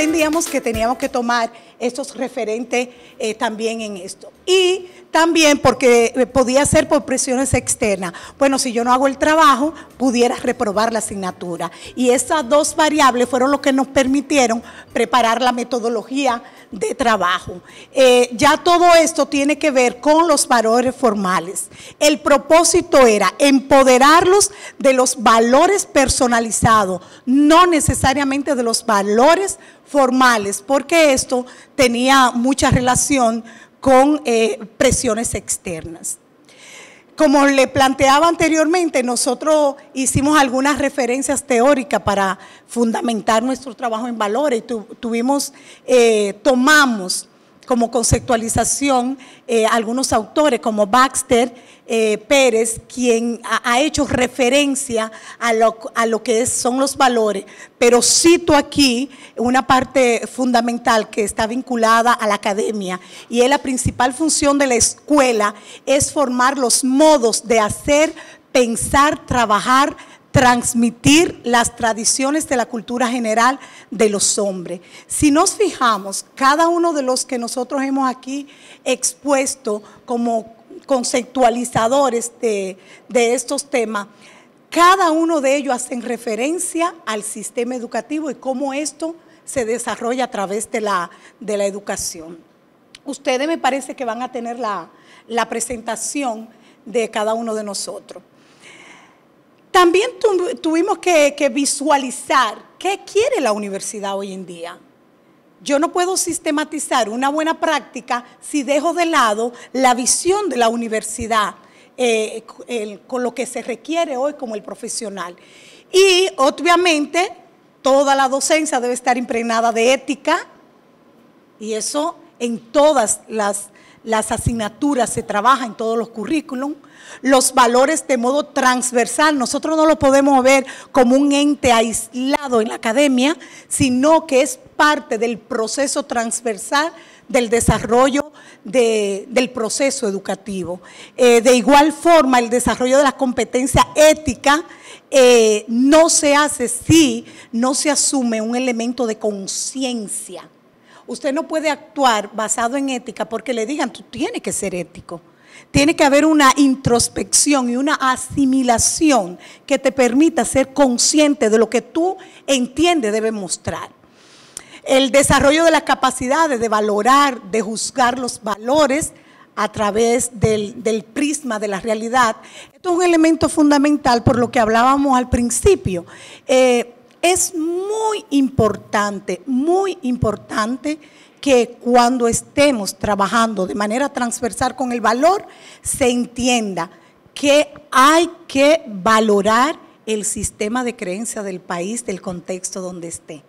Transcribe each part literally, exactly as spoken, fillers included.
entendíamos que teníamos que tomar estos referentes eh, también en esto. Y también porque podía ser por presiones externas. Bueno, si yo no hago el trabajo, pudiera reprobar la asignatura. Y esas dos variables fueron lo que nos permitieron preparar la metodología de trabajo. Eh, ya todo esto tiene que ver con los valores formales. El propósito era empoderarlos de los valores personalizados, no necesariamente de los valores formales, porque esto tenía mucha relación con eh, presiones externas. Como le planteaba anteriormente, nosotros hicimos algunas referencias teóricas para fundamentar nuestro trabajo en valores. Tu, tuvimos, eh, tomamos como conceptualización eh, algunos autores como Baxter eh, Pérez, quien ha, ha hecho referencia a lo, a lo que es, son los valores, pero cito aquí una parte fundamental que está vinculada a la academia, y es la principal función de la escuela, es formar los modos de hacer, pensar, trabajar, transmitir las tradiciones de la cultura general de los hombres. Si nos fijamos, cada uno de los que nosotros hemos aquí expuesto como conceptualizadores de, de estos temas, cada uno de ellos hacen referencia al sistema educativo y cómo esto se desarrolla a través de la, de la educación. Ustedes me parece que van a tener la, la presentación de cada uno de nosotros. También tu, tuvimos que, que visualizar qué quiere la universidad hoy en día. Yo no puedo sistematizar una buena práctica si dejo de lado la visión de la universidad eh, el, con lo que se requiere hoy como el profesional. Y obviamente toda la docencia debe estar impregnada de ética, y eso en todas las, las asignaturas se trabaja, en todos los currículums. Los valores de modo transversal, nosotros no lo podemos ver como un ente aislado en la academia, sino que es parte del proceso transversal del desarrollo de, del proceso educativo. Eh, de igual forma, el desarrollo de la competencia ética eh, no se hace si no se asume un elemento de conciencia. Usted no puede actuar basado en ética porque le digan, tú tienes que ser ético. Tiene que haber una introspección y una asimilación que te permita ser consciente de lo que tú entiendes debe mostrar. El desarrollo de las capacidades de valorar, de juzgar los valores a través del, del prisma de la realidad. Esto es un elemento fundamental por lo que hablábamos al principio. Eh, es muy importante, muy importante que cuando estemos trabajando de manera transversal con el valor, se entienda que hay que valorar el sistema de creencia del país, del contexto donde esté.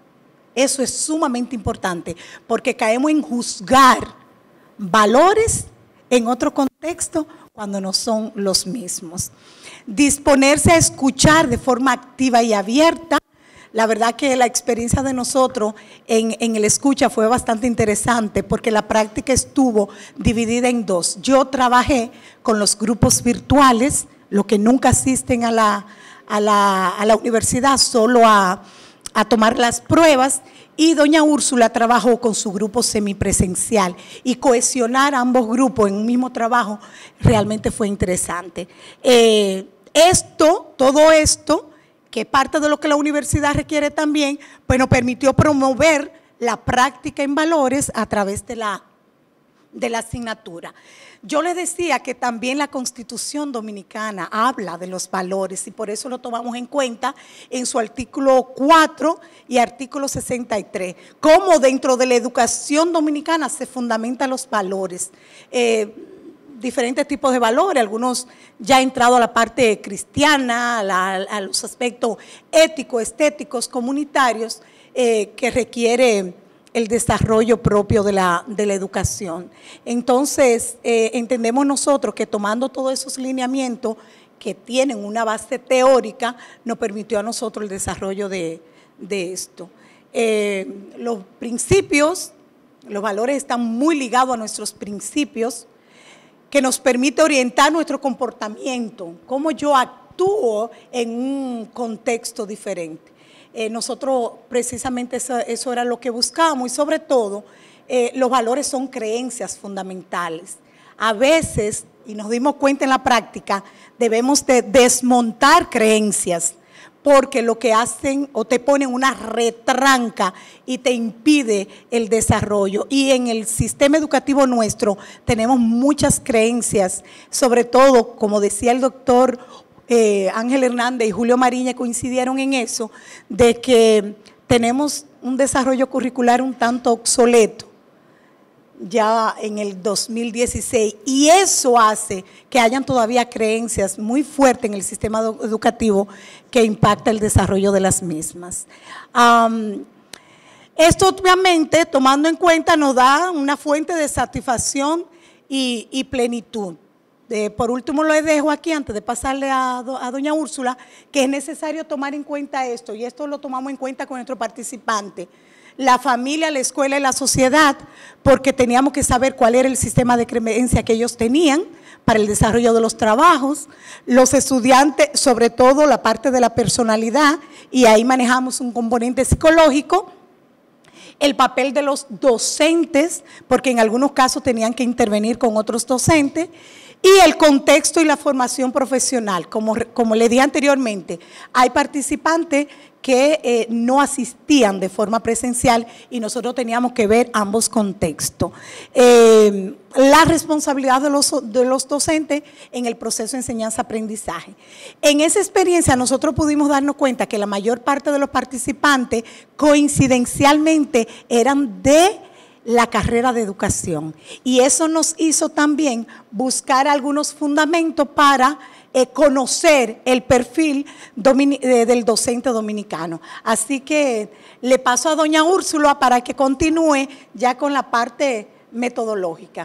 Eso es sumamente importante, porque caemos en juzgar valores en otro contexto cuando no son los mismos. Disponerse a escuchar de forma activa y abierta. La verdad que la experiencia de nosotros en, en el escucha fue bastante interesante porque la práctica estuvo dividida en dos. Yo trabajé con los grupos virtuales, los que nunca asisten a la, a la, a la universidad, solo a, a tomar las pruebas, y doña Úrsula trabajó con su grupo semipresencial, y cohesionar ambos grupos en un mismo trabajo realmente fue interesante. Eh, esto, todo esto, que parte de lo que la universidad requiere también, pues nos permitió promover la práctica en valores a través de la, de la asignatura. Yo les decía que también la Constitución Dominicana habla de los valores, y por eso lo tomamos en cuenta en su artículo cuatro y artículo sesenta y tres, cómo dentro de la educación dominicana se fundamentan los valores. Eh, diferentes tipos de valores, algunos ya han entrado a la parte cristiana, a, la, a los aspectos éticos, estéticos, comunitarios, eh, que requiere el desarrollo propio de la, de la educación. Entonces, eh, entendemos nosotros que tomando todos esos lineamientos que tienen una base teórica, nos permitió a nosotros el desarrollo de, de esto. Eh, los principios, los valores están muy ligados a nuestros principios, que nos permite orientar nuestro comportamiento, cómo yo actúo en un contexto diferente. Eh, nosotros precisamente eso, eso era lo que buscábamos y sobre todo eh, los valores son creencias fundamentales. A veces, y nos dimos cuenta en la práctica, debemos de desmontar creencias porque lo que hacen o te ponen una retranca y te impide el desarrollo. Y en el sistema educativo nuestro tenemos muchas creencias, sobre todo, como decía el doctor eh, Ángel Hernández y Julio Mariña coincidieron en eso, de que tenemos un desarrollo curricular un tanto obsoleto ya en el dos mil dieciséis, y eso hace que hayan todavía creencias muy fuertes en el sistema educativo que impacta el desarrollo de las mismas. Um, esto obviamente, tomando en cuenta, nos da una fuente de satisfacción y, y plenitud. Eh, por último, lo dejo aquí antes de pasarle a, do, a doña Úrsula, que es necesario tomar en cuenta esto, y esto lo tomamos en cuenta con nuestro participante. La familia, la escuela y la sociedad, porque teníamos que saber cuál era el sistema de creencia que ellos tenían para el desarrollo de los trabajos, los estudiantes, sobre todo la parte de la personalidad, y ahí manejamos un componente psicológico, el papel de los docentes, porque en algunos casos tenían que intervenir con otros docentes, y el contexto y la formación profesional. Como, como le dije anteriormente, hay participantes que eh, no asistían de forma presencial y nosotros teníamos que ver ambos contextos. Eh, la responsabilidad de los, de los docentes en el proceso de enseñanza-aprendizaje. En esa experiencia nosotros pudimos darnos cuenta que la mayor parte de los participantes coincidencialmente eran de la carrera de educación, y eso nos hizo también buscar algunos fundamentos para eh, conocer el perfil eh, del docente dominicano. Así que le paso a doña Úrsula para que continúe ya con la parte metodológica.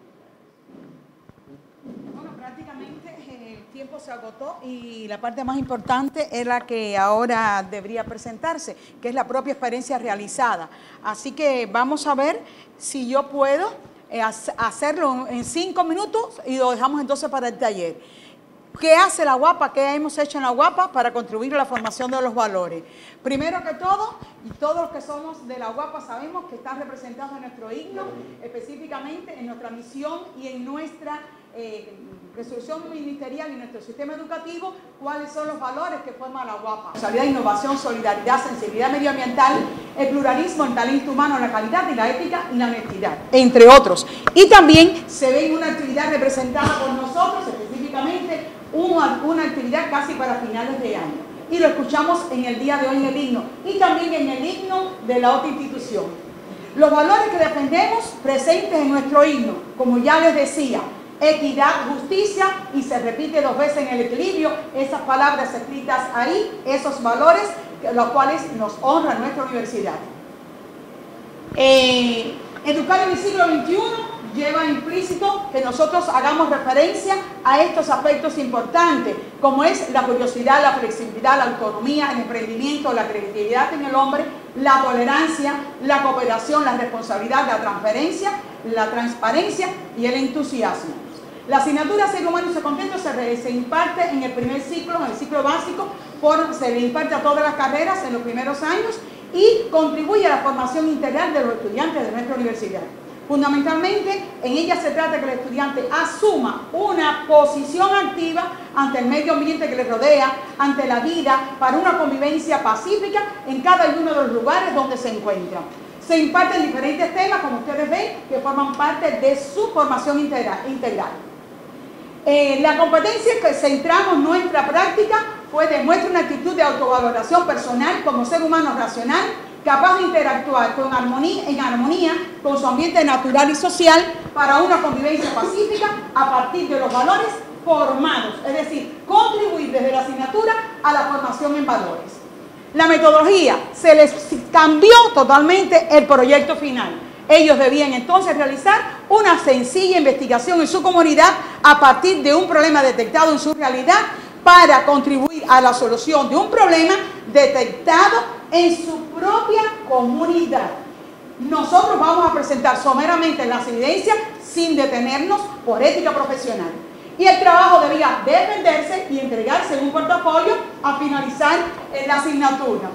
Bueno, prácticamente el tiempo se agotó y la parte más importante es la que ahora debería presentarse, que es la propia experiencia realizada. Así que vamos a ver si yo puedo eh, hacerlo en cinco minutos y lo dejamos entonces para el taller. ¿Qué hace la UAPA? ¿Qué hemos hecho en la UAPA para contribuir a la formación de los valores? Primero que todo, y todos los que somos de la UAPA sabemos que están representados en nuestro himno, específicamente en nuestra misión y en nuestra eh, resolución ministerial y nuestro sistema educativo, cuáles son los valores que forma la UAPA. Responsabilidad, innovación, solidaridad, sensibilidad medioambiental, el pluralismo, el talento humano, la calidad y la ética y la honestidad, entre otros. Y también se ve en una actividad representada por nosotros, específicamente una, una actividad casi para finales de año. Y lo escuchamos en el día de hoy en el himno y también en el himno de la otra institución. Los valores que defendemos presentes en nuestro himno, como ya les decía, equidad, justicia, y se repite dos veces en el equilibrio, esas palabras escritas ahí, esos valores, los cuales nos honra nuestra universidad. Eh, educar en el siglo veintiuno lleva implícito que nosotros hagamos referencia a estos aspectos importantes, como es la curiosidad, la flexibilidad, la autonomía, el emprendimiento, la creatividad en el hombre, la tolerancia, la cooperación, la responsabilidad, la transferencia, la transparencia y el entusiasmo. La asignatura Ser Humano y Ser Contento se, se imparte en el primer ciclo, en el ciclo básico, por, se le imparte a todas las carreras en los primeros años y contribuye a la formación integral de los estudiantes de nuestra universidad. Fundamentalmente, en ella se trata de que el estudiante asuma una posición activa ante el medio ambiente que le rodea, ante la vida, para una convivencia pacífica en cada uno de los lugares donde se encuentra. Se imparten diferentes temas, como ustedes ven, que forman parte de su formación integral. integral. Eh, la competencia que centramos nuestra práctica fue demuestra una actitud de autovaloración personal como ser humano racional, capaz de interactuar con armonía, en armonía con su ambiente natural y social para una convivencia pacífica a partir de los valores formados, es decir, contribuir desde la asignatura a la formación en valores. La metodología, se les cambió totalmente el proyecto final. Ellos debían entonces realizar una sencilla investigación en su comunidad a partir de un problema detectado en su realidad para contribuir a la solución de un problema detectado en su propia comunidad. Nosotros vamos a presentar someramente las evidencias sin detenernos por ética profesional. Y el trabajo debía defenderse y entregarse en un portafolio a finalizar la asignatura.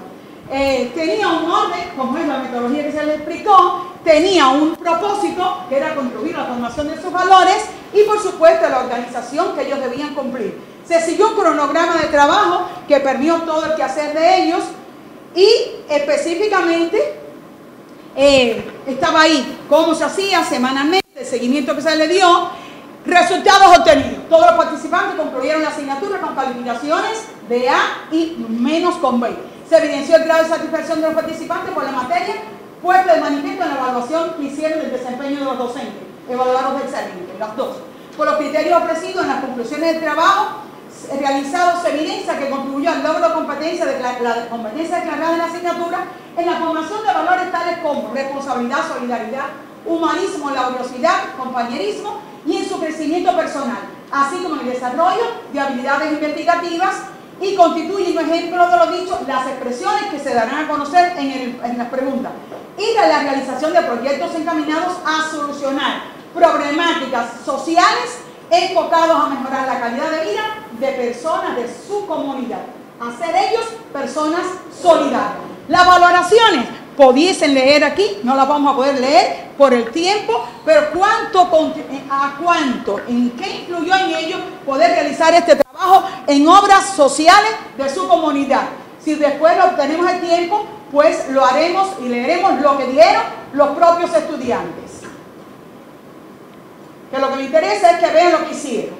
eh, tenía un orden, como es la metodología que se les explicó, tenía un propósito, que era contribuir a la formación de sus valores, y por supuesto la organización que ellos debían cumplir. Se siguió un cronograma de trabajo que permitió todo el quehacer de ellos, y específicamente eh, estaba ahí cómo se hacía semanalmente, el seguimiento que se le dio, resultados obtenidos. Todos los participantes concluyeron la asignatura con calificaciones de A y menos con B. Se evidenció el grado de satisfacción de los participantes por la materia, puesto de manifiesto en la evaluación que hicieron del desempeño de los docentes, evaluados del servicio, las dos. Por los criterios ofrecidos en las conclusiones del trabajo realizado, se evidencia que contribuyó al logro de competencia de la, la competencia declarada en la asignatura en la formación de valores tales como responsabilidad, solidaridad, humanismo, laboriosidad, compañerismo y en su crecimiento personal, así como en el desarrollo de habilidades investigativas, y constituye un ejemplo de lo dicho las expresiones que se darán a conocer en, el, en las preguntas y de la realización de proyectos encaminados a solucionar problemáticas sociales enfocados a mejorar la calidad de vida de personas de su comunidad, a ser ellos personas solidarias. Las valoraciones pudiesen leer aquí, no las vamos a poder leer por el tiempo, pero cuánto, a cuánto, en qué influyó en ellos poder realizar este trabajo en obras sociales de su comunidad. Si después lo obtenemos el tiempo, pues lo haremos y leeremos lo que dieron los propios estudiantes. Que lo que me interesa es que vean lo que hicieron.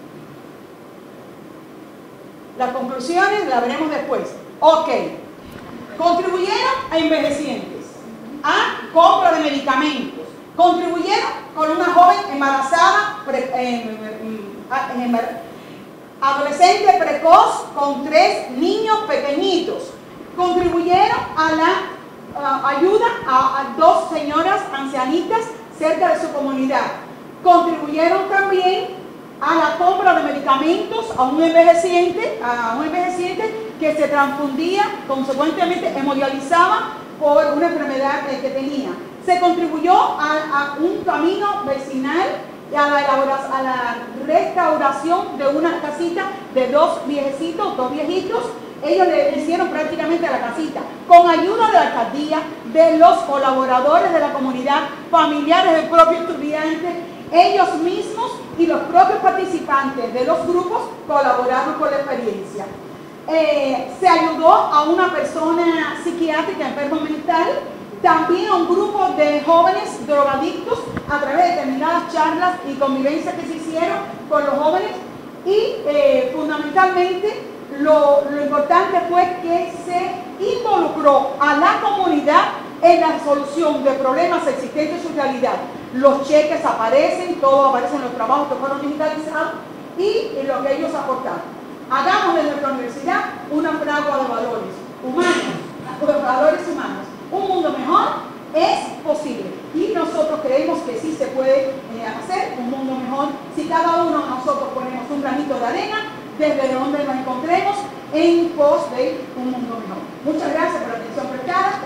Las conclusiones las veremos después. Ok. Contribuyeron a envejecientes, a compra de medicamentos, contribuyeron con una joven embarazada, pre, eh, eh, adolescente precoz con tres niños pequeñitos, contribuyeron a la uh, ayuda a, a dos señoras ancianitas cerca de su comunidad, contribuyeron también a la compra de medicamentos a un envejeciente, a un envejeciente que se transfundía, consecuentemente hemodializaba por una enfermedad que, que tenía. Se contribuyó a, a un camino vecinal y a la, a la restauración de una casita de dos viejecitos, dos viejitos. Ellos le hicieron prácticamente a la casita, con ayuda de la alcaldía, de los colaboradores de la comunidad, familiares del propio estudiante, ellos mismos y los propios participantes de los grupos colaboraron con la experiencia. Eh, se ayudó a una persona psiquiátrica enfermo mental, también a un grupo de jóvenes drogadictos a través de determinadas charlas y convivencias que se hicieron con los jóvenes, y eh, fundamentalmente lo, lo importante fue que se involucró a la comunidad en la solución de problemas existentes en su realidad. Los cheques aparecen, todo aparece en los trabajos que fueron digitalizados y en lo que ellos aportaron. Hagamos desde nuestra universidad una fragua de valores humanos, de valores humanos. Un mundo mejor es posible y nosotros creemos que sí se puede eh, hacer un mundo mejor si cada uno de nosotros ponemos un granito de arena desde donde nos encontremos en pos de un mundo mejor. Muchas gracias por la atención prestada.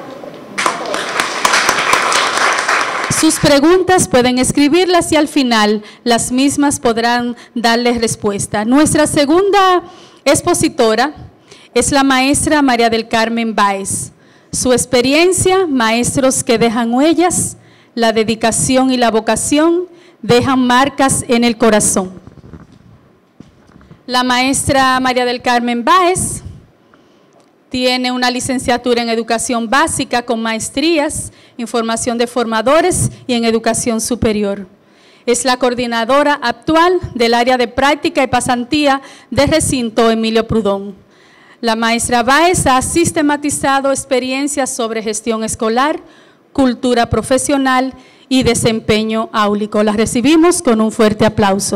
Sus preguntas pueden escribirlas y al final las mismas podrán darles respuesta. Nuestra segunda expositora es la maestra María del Carmen Báez. Su experiencia, maestros que dejan huellas, la dedicación y la vocación dejan marcas en el corazón. La maestra María del Carmen Báez tiene una licenciatura en educación básica con maestrías en formación de formadores y en educación superior. Es la coordinadora actual del área de práctica y pasantía de recinto Emilio Prudón. La maestra Báez ha sistematizado experiencias sobre gestión escolar, cultura profesional y desempeño áulico. La recibimos con un fuerte aplauso.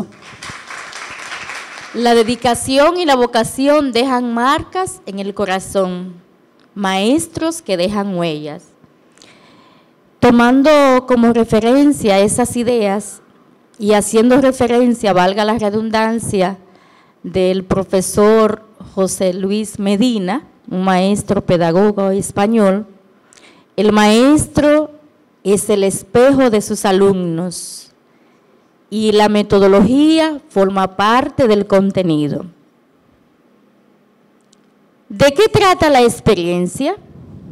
La dedicación y la vocación dejan marcas en el corazón, maestros que dejan huellas. Tomando como referencia esas ideas y haciendo referencia, valga la redundancia, del profesor José Luis Medina, un maestro pedagogo español, el maestro es el espejo de sus alumnos y la metodología forma parte del contenido. ¿De qué trata la experiencia?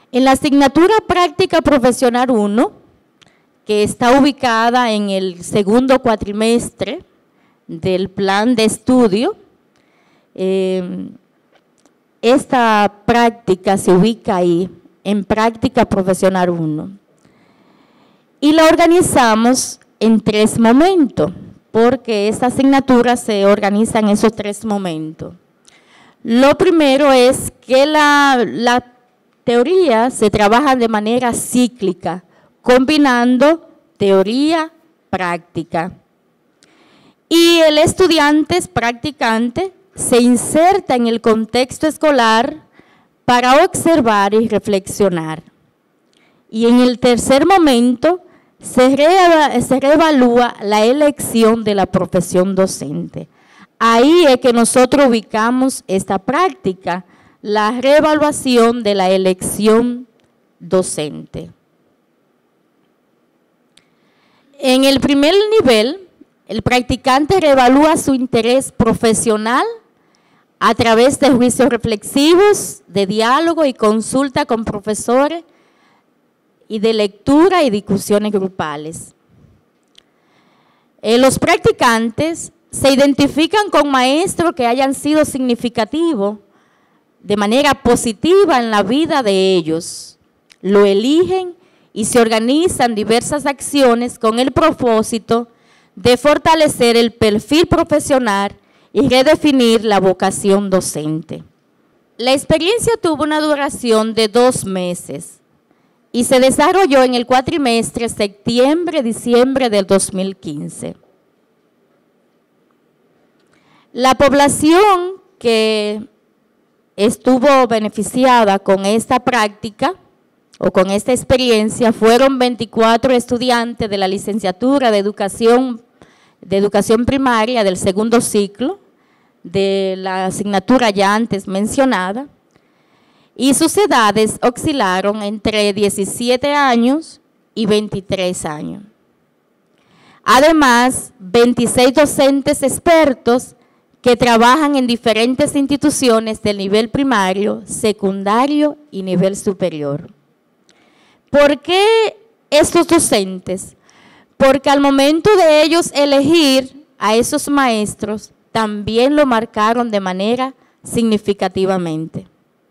En la asignatura Práctica Profesional uno, que está ubicada en el segundo cuatrimestre del plan de estudio, eh, esta práctica se ubica ahí, en Práctica Profesional uno. Y la organizamos en tres momentos, porque esta asignatura se organiza en esos tres momentos. Lo primero es que la, la teoría se trabaja de manera cíclica, combinando teoría, práctica. Y el estudiante practicante se inserta en el contexto escolar para observar y reflexionar. Y en el tercer momento se, re, se reevalúa la elección de la profesión docente. Ahí es que nosotros ubicamos esta práctica, la reevaluación de la elección docente. En el primer nivel, el practicante reevalúa su interés profesional a través de juicios reflexivos, de diálogo y consulta con profesores y de lectura y discusiones grupales. Eh, los practicantes se identifican con maestros que hayan sido significativos de manera positiva en la vida de ellos. Lo eligen y se organizan diversas acciones con el propósito de fortalecer el perfil profesional y redefinir la vocación docente. La experiencia tuvo una duración de dos meses y se desarrolló en el cuatrimestre septiembre-diciembre del dos mil quince. La población que estuvo beneficiada con esta práctica o con esta experiencia fueron veinticuatro estudiantes de la licenciatura de educación, de educación primaria del segundo ciclo, de la asignatura ya antes mencionada, y sus edades oscilaron entre diecisiete años y veintitrés años. Además, veintiséis docentes expertos que trabajan en diferentes instituciones del nivel primario, secundario y nivel superior. ¿Por qué estos docentes? Porque al momento de ellos elegir a esos maestros, también lo marcaron de manera significativamente.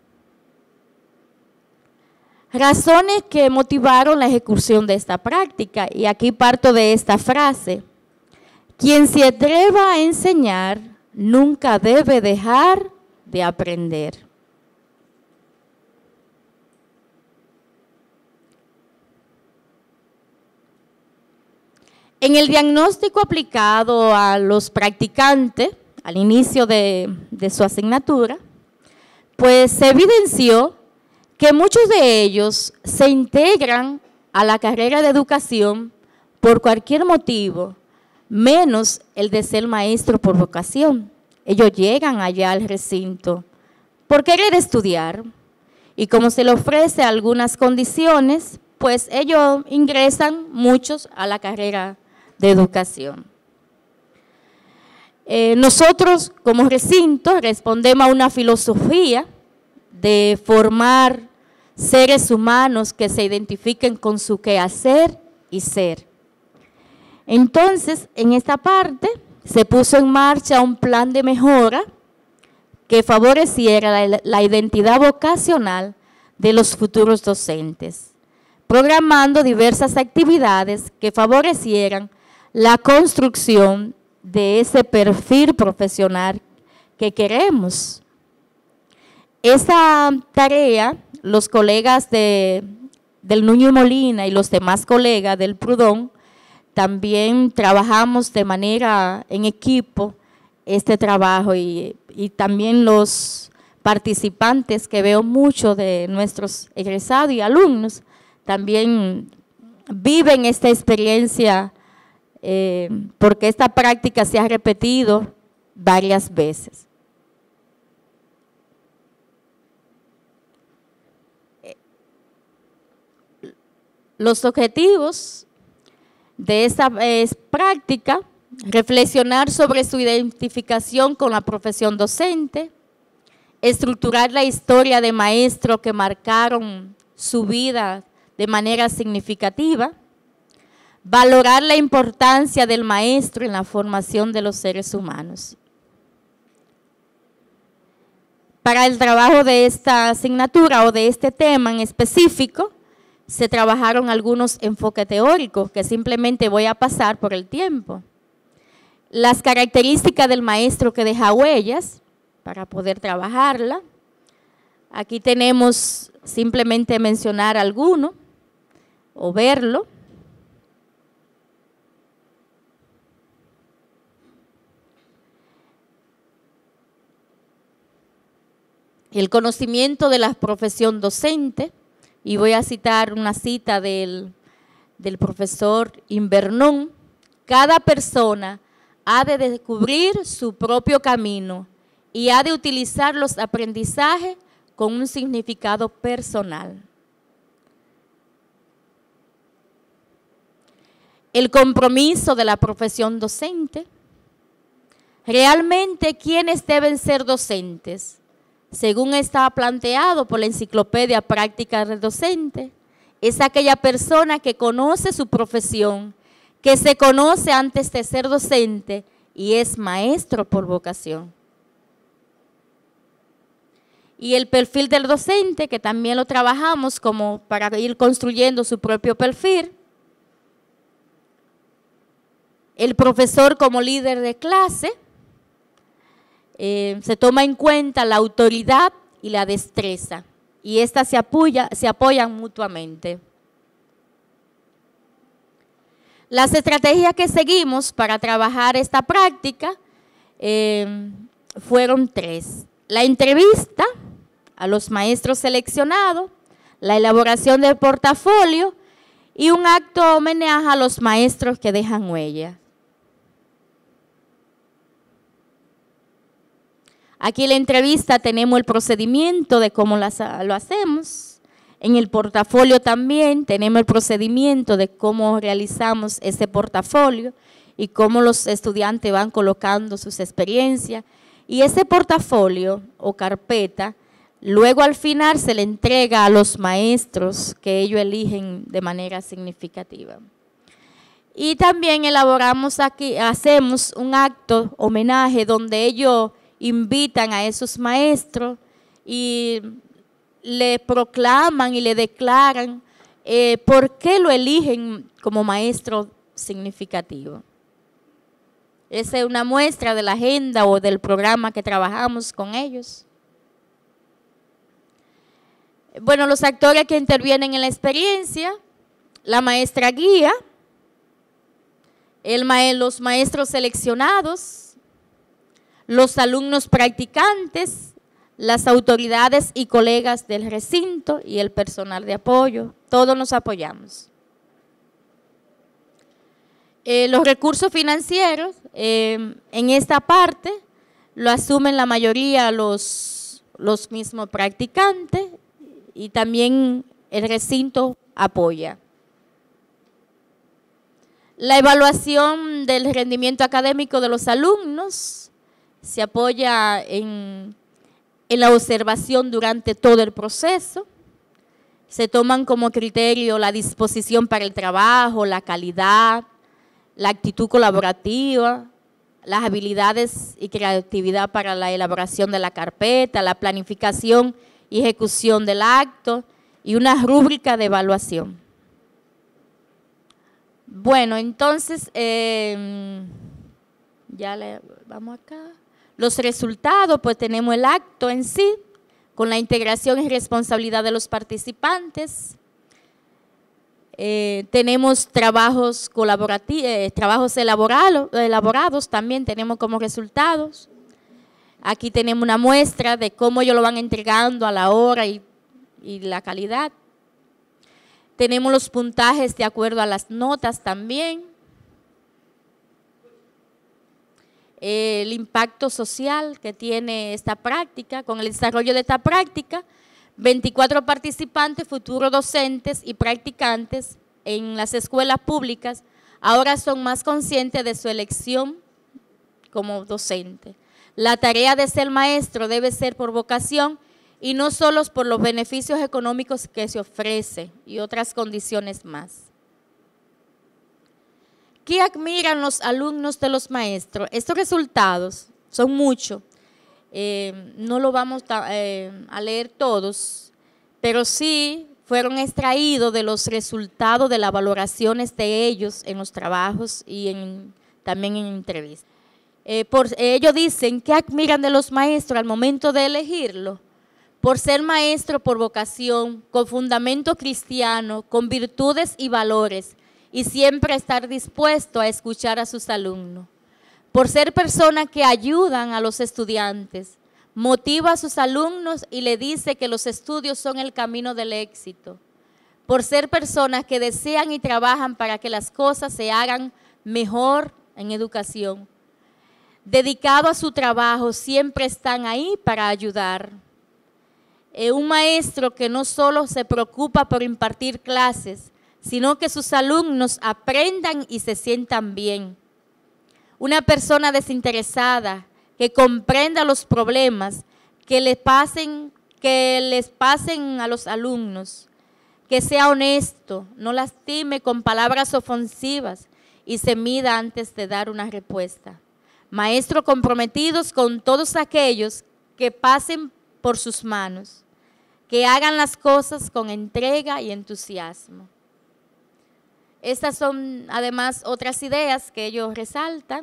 Razones que motivaron la ejecución de esta práctica, y aquí parto de esta frase: quien se atreva a enseñar nunca debe dejar de aprender. En el diagnóstico aplicado a los practicantes al inicio de, de su asignatura, pues se evidenció que muchos de ellos se integran a la carrera de educación por cualquier motivo, menos el de ser maestro por vocación. Ellos llegan allá al recinto por querer estudiar y como se les ofrece algunas condiciones, pues ellos ingresan muchos a la carrera de educación. Eh, nosotros como recinto respondemos a una filosofía de formar seres humanos que se identifiquen con su quehacer y ser. Entonces, en esta parte se puso en marcha un plan de mejora que favoreciera la, la identidad vocacional de los futuros docentes, programando diversas actividades que favorecieran la construcción de ese perfil profesional que queremos. Esa tarea, los colegas de, del Nuño y Molina y los demás colegas del Prudón, también trabajamos de manera en equipo este trabajo y, y también los participantes que veo mucho de nuestros egresados y alumnos también viven esta experiencia eh, porque esta práctica se ha repetido varias veces. Los objetivos de esta eh, práctica: reflexionar sobre su identificación con la profesión docente, estructurar la historia de maestros que marcaron su vida de manera significativa, valorar la importancia del maestro en la formación de los seres humanos. Para el trabajo de esta asignatura o de este tema en específico, se trabajaron algunos enfoques teóricos que simplemente voy a pasar por el tiempo. Las características del maestro que deja huellas para poder trabajarla. Aquí tenemos simplemente mencionar alguno o verlo. El conocimiento de la profesión docente, y voy a citar una cita del, del profesor Invernón: cada persona ha de descubrir su propio camino y ha de utilizar los aprendizajes con un significado personal. El compromiso de la profesión docente. Realmente, ¿quiénes deben ser docentes? Según está planteado por la Enciclopedia Práctica del Docente, es aquella persona que conoce su profesión, que se conoce antes de ser docente y es maestro por vocación. Y el perfil del docente, que también lo trabajamos como para ir construyendo su propio perfil. El profesor como líder de clase. Eh, se toma en cuenta la autoridad y la destreza, y estas se, apoya, se apoyan mutuamente. Las estrategias que seguimos para trabajar esta práctica eh, fueron tres: la entrevista a los maestros seleccionados, la elaboración del portafolio y un acto homenaje a los maestros que dejan huella. Aquí en la entrevista tenemos el procedimiento de cómo las, lo hacemos. En el portafolio también tenemos el procedimiento de cómo realizamos ese portafolio y cómo los estudiantes van colocando sus experiencias. Y ese portafolio o carpeta, luego al final se le entrega a los maestros que ellos eligen de manera significativa. Y también elaboramos aquí, hacemos un acto homenaje donde ellos invitan a esos maestros y le proclaman y le declaran eh, por qué lo eligen como maestro significativo. Esa es una muestra de la agenda o del programa que trabajamos con ellos. Bueno, los actores que intervienen en la experiencia: la maestra guía, el ma- los maestros seleccionados, los alumnos practicantes, las autoridades y colegas del recinto y el personal de apoyo. Todos nos apoyamos. Eh, los recursos financieros, eh, en esta parte, lo asumen la mayoría los, los mismos practicantes y también el recinto apoya. La evaluación del rendimiento académico de los alumnos se apoya en, en la observación durante todo el proceso. Se toman como criterio la disposición para el trabajo, la calidad, la actitud colaborativa, las habilidades y creatividad para la elaboración de la carpeta, la planificación y ejecución del acto y una rúbrica de evaluación. Bueno, entonces, eh, ya le vamos acá. Los resultados, pues tenemos el acto en sí, con la integración y responsabilidad de los participantes. Eh, tenemos trabajos colaborativos, eh, trabajos elaborado, elaborados también tenemos como resultados. Aquí tenemos una muestra de cómo ellos lo van entregando a la hora y, y la calidad. Tenemos los puntajes de acuerdo a las notas también. El impacto social que tiene esta práctica. Con el desarrollo de esta práctica, veinticuatro participantes, futuros docentes y practicantes en las escuelas públicas ahora son más conscientes de su elección como docente. La tarea de ser maestro debe ser por vocación y no solo por los beneficios económicos que se ofrece y otras condiciones más. ¿Qué admiran los alumnos de los maestros? Estos resultados son muchos, eh, no lo vamos a, eh, a leer todos, pero sí fueron extraídos de los resultados de las valoraciones de ellos en los trabajos y en, también en entrevistas. Eh, por, ellos dicen que admiran de los maestros al momento de elegirlo, por ser maestro por vocación, con fundamento cristiano, con virtudes y valores, y siempre estar dispuesto a escuchar a sus alumnos. Por ser personas que ayudan a los estudiantes, motiva a sus alumnos y le dice que los estudios son el camino del éxito. Por ser personas que desean y trabajan para que las cosas se hagan mejor en educación. Dedicado a su trabajo, siempre están ahí para ayudar. Eh, un maestro que no solo se preocupa por impartir clases, sino que sus alumnos aprendan y se sientan bien. Una persona desinteresada, que comprenda los problemas que les pasen, que les pasen a los alumnos, que sea honesto, no lastime con palabras ofensivas y se mida antes de dar una respuesta. Maestros comprometidos con todos aquellos que pasen por sus manos, que hagan las cosas con entrega y entusiasmo. Estas son además otras ideas que ellos resaltan.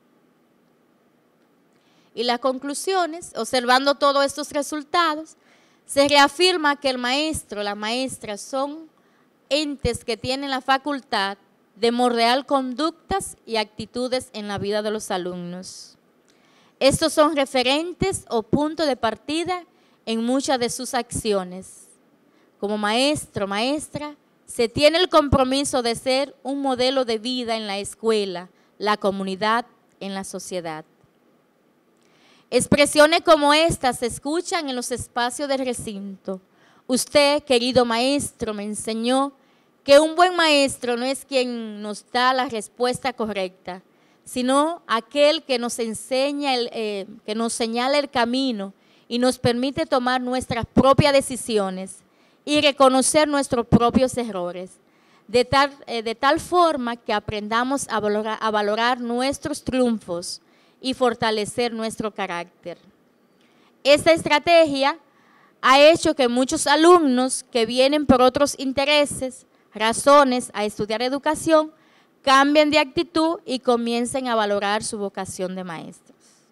Y las conclusiones, observando todos estos resultados, se reafirma que el maestro, la maestra son entes que tienen la facultad de moldear conductas y actitudes en la vida de los alumnos. Estos son referentes o puntos de partida en muchas de sus acciones. Como maestro, maestra, se tiene el compromiso de ser un modelo de vida en la escuela, la comunidad, en la sociedad. Expresiones como estas se escuchan en los espacios del recinto. Usted, querido maestro, me enseñó que un buen maestro no es quien nos da la respuesta correcta, sino aquel que nos enseña, el, eh, que nos señala el camino y nos permite tomar nuestras propias decisiones y reconocer nuestros propios errores, de tal, eh, de tal forma que aprendamos a valorar, a valorar nuestros triunfos y fortalecer nuestro carácter. Esta estrategia ha hecho que muchos alumnos que vienen por otros intereses, razones a estudiar educación, cambien de actitud y comiencen a valorar su vocación de maestros.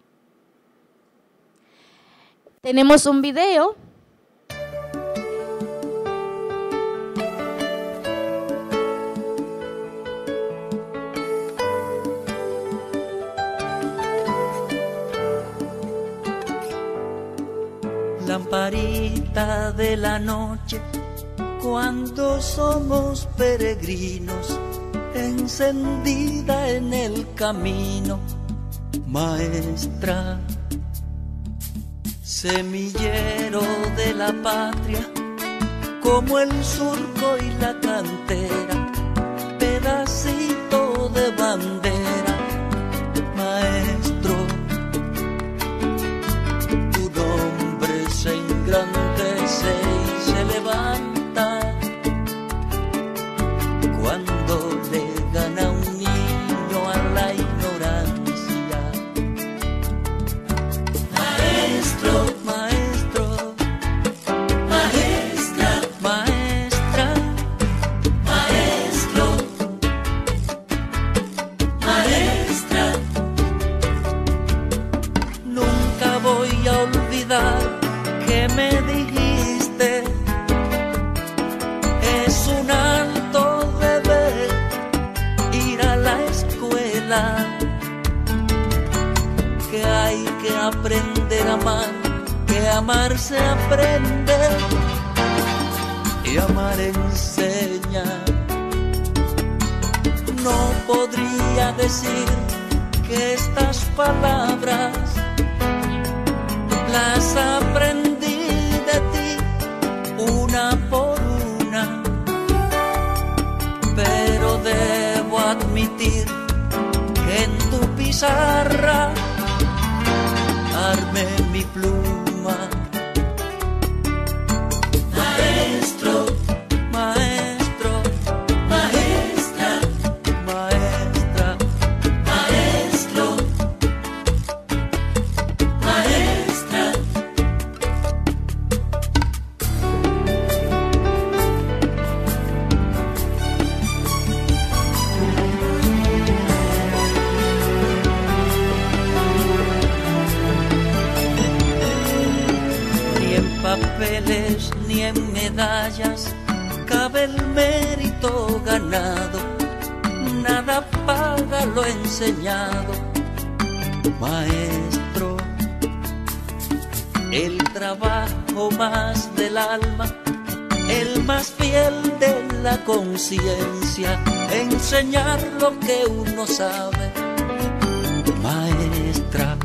Tenemos un video. Lamparita de la noche, cuando somos peregrinos, encendida en el camino, maestra. Semillero de la patria, como el surco y la cantera, pedacito de bandera, maestro. Se engrandece y se levanta cuando le gana un niño a la ignorancia. Maestro, maestro, maestra, maestra, maestro, maestra. Nunca voy a olvidar que me dijiste, es un alto deber ir a la escuela, que hay que aprender a amar, que amar se aprende y amar enseña. No podría decir que estas palabras las aprendí de ti una por una, pero debo admitir que en tu pizarra armé mi pluma papeles ni en medallas cabe el mérito ganado, nada paga lo enseñado. Maestro, el trabajo más del alma, el más fiel de la conciencia, enseñar lo que uno sabe. Maestra,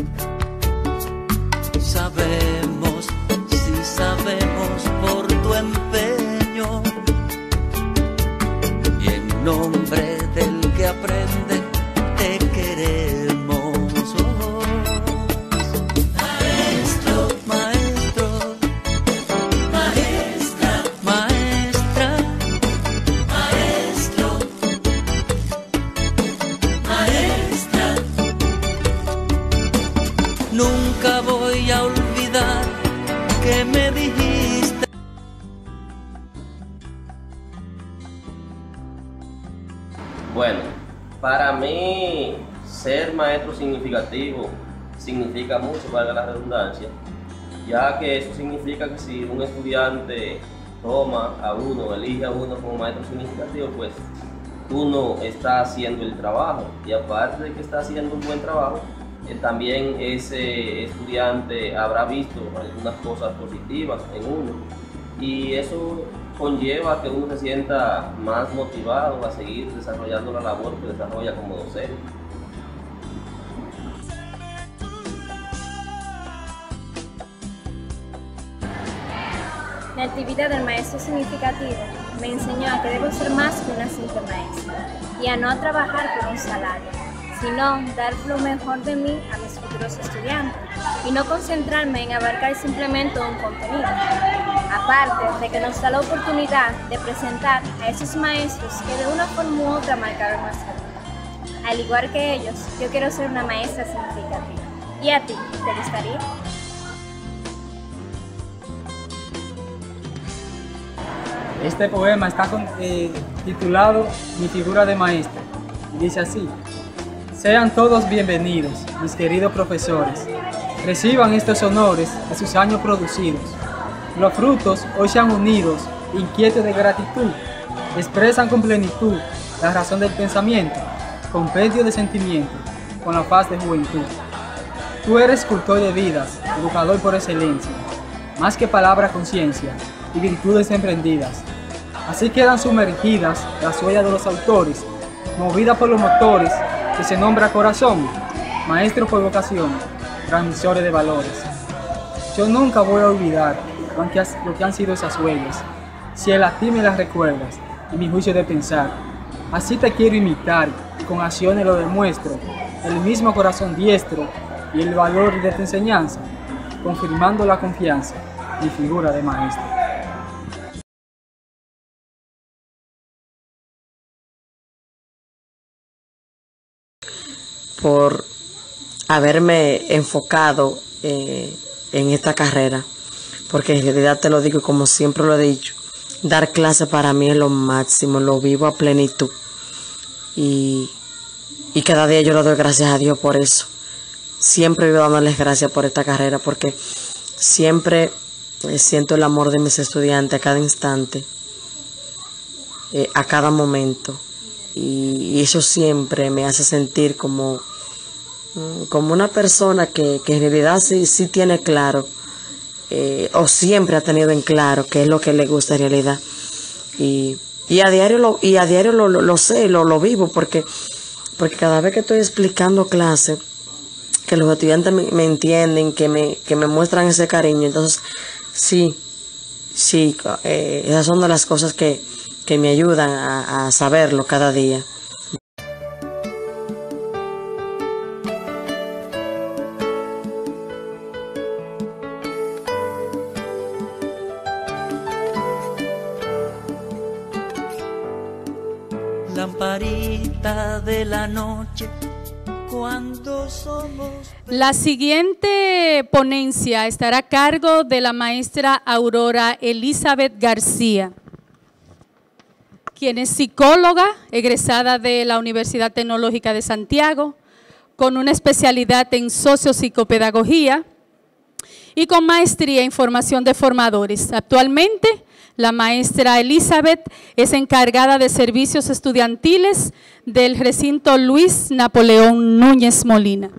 sabemos, sí sabemos por tu empeño, y en nombre del que aprende te queremos. Oh, maestro, maestro, maestra, maestra, maestro, maestra. Nunca voy a olvidar que me dijiste. Bueno, para mí ser maestro significativo significa mucho, valga la redundancia, ya que eso significa que si un estudiante toma a uno, elige a uno como maestro significativo, pues uno está haciendo el trabajo, y aparte de que está haciendo un buen trabajo, eh, también ese estudiante habrá visto algunas cosas positivas en uno, y eso conlleva a que uno se sienta más motivado a seguir desarrollando la labor que desarrolla como docente. La actividad del maestro significativo me enseñó a que debo ser más que una simple maestra y a no trabajar por un salario, sino dar lo mejor de mí a mis futuros estudiantes y no concentrarme en abarcar simplemente un contenido. Aparte de que nos da la oportunidad de presentar a esos maestros que de una forma u otra marcaron nuestra vida. Al igual que ellos, yo quiero ser una maestra significativa. ¿Y a ti? ¿Te gustaría? Este poema está con, eh, titulado Mi figura de maestro, y dice así: sean todos bienvenidos, mis queridos profesores, reciban estos honores de sus años producidos. Los frutos hoy se han unido, inquietos de gratitud, expresan con plenitud la razón del pensamiento, compendio de sentimiento, con la paz de juventud. Tú eres escultor de vidas, educador por excelencia, más que palabra conciencia y virtudes emprendidas. Así quedan sumergidas las huellas de los autores, movidas por los motores que se nombra corazón, maestro por vocación, transmisores de valores. Yo nunca voy a olvidar lo que, has, lo que han sido esas huellas, si el latir me las recuerdas y mi juicio de pensar. Así te quiero imitar y con acciones lo demuestro, el mismo corazón diestro y el valor de tu enseñanza, confirmando la confianza, mi figura de maestro. Por haberme enfocado eh, en esta carrera, porque en realidad te lo digo como siempre lo he dicho, dar clase para mí es lo máximo, lo vivo a plenitud y, y cada día yo le doy gracias a Dios por eso. Siempre vivo dándoles gracias por esta carrera, porque siempre eh, siento el amor de mis estudiantes a cada instante, eh, a cada momento. Y eso siempre me hace sentir como, como una persona que, que en realidad sí, sí tiene claro, eh, o siempre ha tenido en claro qué es lo que le gusta en realidad. Y, y a diario lo, y a diario lo, lo, lo sé, lo, lo vivo, porque, porque cada vez que estoy explicando clase, que los estudiantes me, me entienden, que me, que me muestran ese cariño, entonces sí, sí, eh, esas son de las cosas que que me ayudan a, a saberlo cada día. Lamparita de la noche, cuando somos... La siguiente ponencia estará a cargo de la maestra Aurora Elizabeth García, quien es psicóloga, egresada de la Universidad Tecnológica de Santiago, con una especialidad en sociopsicopedagogía y con maestría en formación de formadores. Actualmente, la maestra Elizabeth es encargada de servicios estudiantiles del recinto Luis Napoleón Núñez Molina.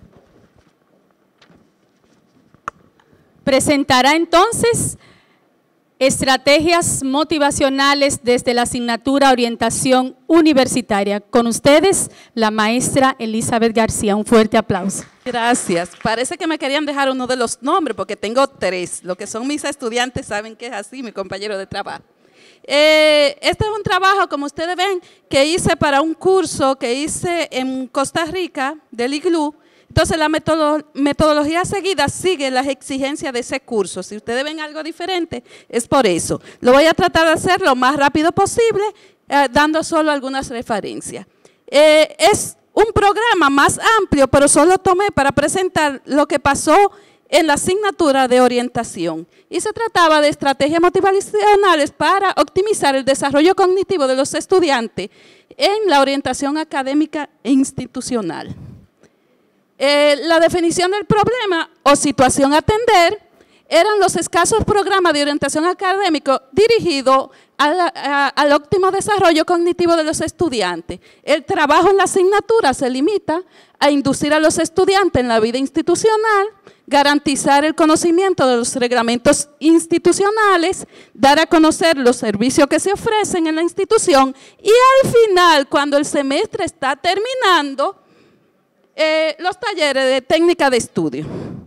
Presentará entonces estrategias motivacionales desde la asignatura Orientación Universitaria. Con ustedes, la maestra Elizabeth García. Un fuerte aplauso. Gracias. Parece que me querían dejar uno de los nombres porque tengo tres. Lo que son mis estudiantes saben que es así, mi compañero de trabajo. Eh, este es un trabajo, como ustedes ven, que hice para un curso que hice en Costa Rica, del I G L U. Entonces, la metodolo- metodología seguida sigue las exigencias de ese curso. Si ustedes ven algo diferente, es por eso. Lo voy a tratar de hacer lo más rápido posible, eh, dando solo algunas referencias. Eh, es un programa más amplio, pero solo tomé para presentar lo que pasó en la asignatura de orientación. Y se trataba de estrategias motivacionales para optimizar el desarrollo cognitivo de los estudiantes en la orientación académica e institucional. Eh, la definición del problema o situación a atender eran los escasos programas de orientación académico dirigidos a la, a, al óptimo desarrollo cognitivo de los estudiantes. El trabajo en la asignatura se limita a inducir a los estudiantes en la vida institucional, garantizar el conocimiento de los reglamentos institucionales, dar a conocer los servicios que se ofrecen en la institución y al final, cuando el semestre está terminando, Eh, los talleres de técnica de estudio.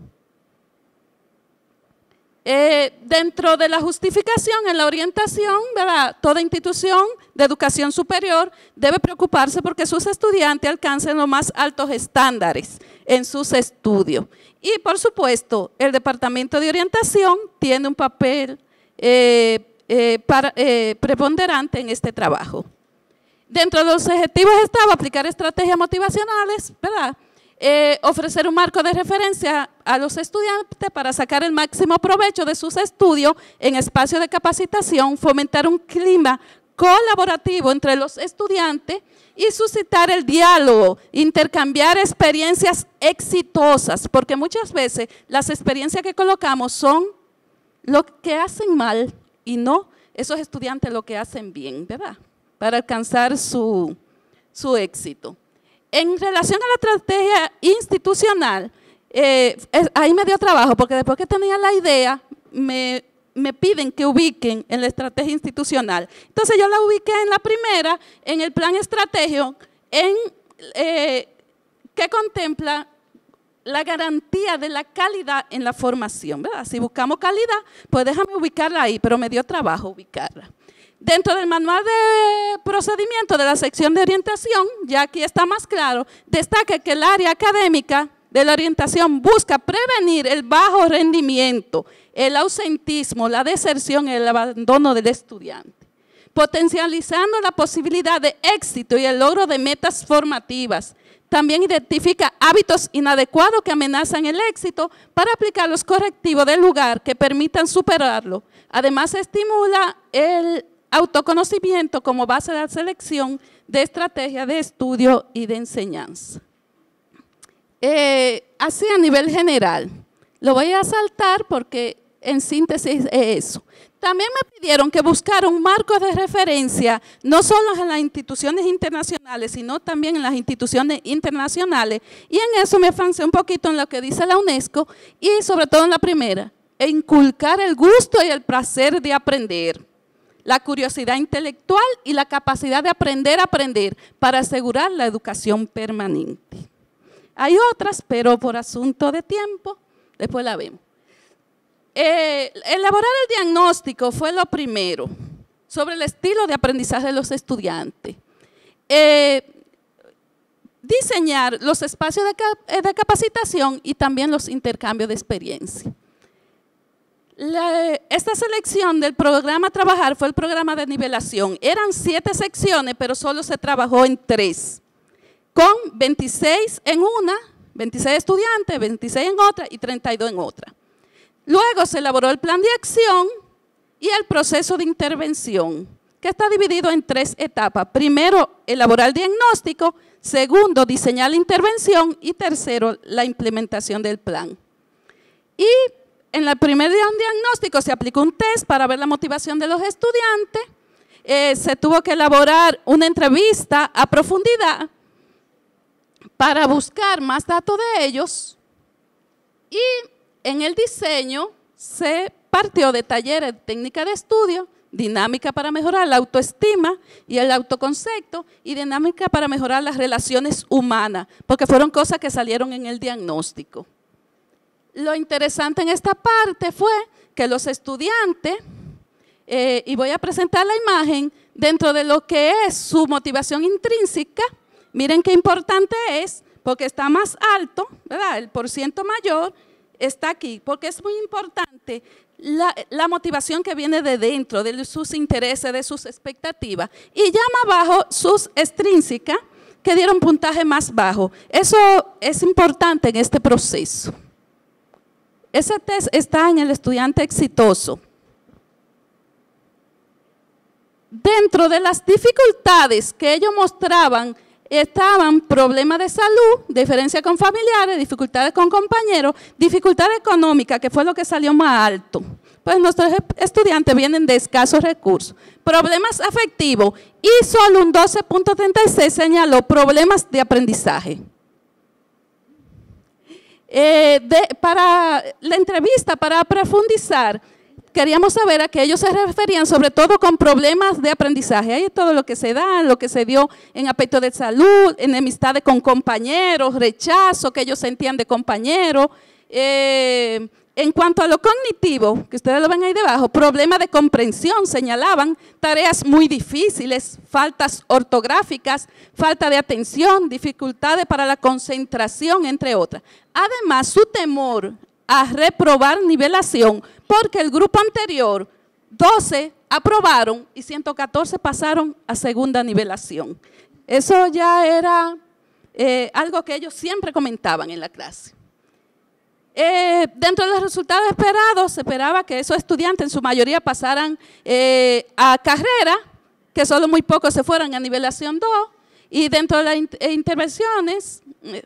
Eh, dentro de la justificación en la orientación, ¿verdad? Toda institución de educación superior debe preocuparse porque sus estudiantes alcancen los más altos estándares en sus estudios. Y por supuesto, el Departamento de Orientación tiene un papel eh, eh, para, eh, preponderante en este trabajo. Dentro de los objetivos estaba aplicar estrategias motivacionales, ¿verdad? Eh, ofrecer un marco de referencia a los estudiantes para sacar el máximo provecho de sus estudios en espacios de capacitación, fomentar un clima colaborativo entre los estudiantes y suscitar el diálogo, intercambiar experiencias exitosas, porque muchas veces las experiencias que colocamos son lo que hacen mal y no esos estudiantes lo que hacen bien, ¿verdad? Para alcanzar su, su éxito. En relación a la estrategia institucional, eh, es, ahí me dio trabajo, porque después que tenía la idea, me, me piden que ubiquen en la estrategia institucional. Entonces yo la ubiqué en la primera, en el plan estratégico, en, eh, que contempla la garantía de la calidad en la formación, ¿verdad? Si buscamos calidad, pues déjame ubicarla ahí, pero me dio trabajo ubicarla. Dentro del manual de procedimiento de la sección de orientación, ya aquí está más claro, destaca que el área académica de la orientación busca prevenir el bajo rendimiento, el ausentismo, la deserción y el abandono del estudiante, potencializando la posibilidad de éxito y el logro de metas formativas. También identifica hábitos inadecuados que amenazan el éxito para aplicar los correctivos del lugar que permitan superarlo. Además, estimula el autoconocimiento como base de la selección de estrategias de estudio y de enseñanza. Eh, así a nivel general, lo voy a saltar porque en síntesis es eso. También me pidieron que buscara un marco de referencia, no solo en las instituciones internacionales, sino también en las instituciones internacionales. Y en eso me avancé un poquito en lo que dice la UNESCO y sobre todo en la primera, e inculcar el gusto y el placer de aprender, la curiosidad intelectual y la capacidad de aprender a aprender para asegurar la educación permanente. Hay otras, pero por asunto de tiempo, después la vemos. Eh, elaborar el diagnóstico fue lo primero, sobre el estilo de aprendizaje de los estudiantes. Eh, diseñar los espacios de, cap de capacitación y también los intercambios de experiencia. La, esta selección del programa a trabajar fue el programa de nivelación. Eran siete secciones, pero solo se trabajó en tres, con veintiséis en una, veintiséis estudiantes, veintiséis en otra y treinta y dos en otra. Luego se elaboró el plan de acción y el proceso de intervención, que está dividido en tres etapas. Primero, elaborar el diagnóstico. Segundo, diseñar la intervención. Y tercero, la implementación del plan. Y en el primer diagnóstico se aplicó un test para ver la motivación de los estudiantes, eh, se tuvo que elaborar una entrevista a profundidad para buscar más datos de ellos, y en el diseño se partió de talleres de técnica de estudio, dinámica para mejorar la autoestima y el autoconcepto, y dinámica para mejorar las relaciones humanas, porque fueron cosas que salieron en el diagnóstico. Lo interesante en esta parte fue que los estudiantes, eh, y voy a presentar la imagen, dentro de lo que es su motivación intrínseca, miren qué importante es, porque está más alto, ¿verdad? El porciento mayor está aquí, porque es muy importante la, la motivación que viene de dentro, de sus intereses, de sus expectativas, y ya más bajo sus extrínsecas, que dieron puntaje más bajo. Eso es importante en este proceso. Ese test está en el estudiante exitoso. Dentro de las dificultades que ellos mostraban, estaban problemas de salud, diferencias con familiares, dificultades con compañeros, dificultad económica, que fue lo que salió más alto. Pues nuestros estudiantes vienen de escasos recursos. Problemas afectivos, y solo un doce punto treinta y seis señaló problemas de aprendizaje. Eh, de, para la entrevista, para profundizar, queríamos saber a qué ellos se referían, sobre todo con problemas de aprendizaje. Ahí es todo lo que se da, lo que se dio en aspecto de salud, enemistades con compañeros, rechazo que ellos sentían de compañeros. Eh, en cuanto a lo cognitivo, que ustedes lo ven ahí debajo, problemas de comprensión, señalaban tareas muy difíciles, faltas ortográficas, falta de atención, dificultades para la concentración, entre otras. Además, su temor a reprobar nivelación, porque el grupo anterior, doce aprobaron y ciento catorce pasaron a segunda nivelación. Eso ya era eh, algo que ellos siempre comentaban en la clase. Eh, dentro de los resultados esperados, se esperaba que esos estudiantes en su mayoría pasaran eh, a carrera, que solo muy pocos se fueran a nivelación dos, y dentro de las in- intervenciones,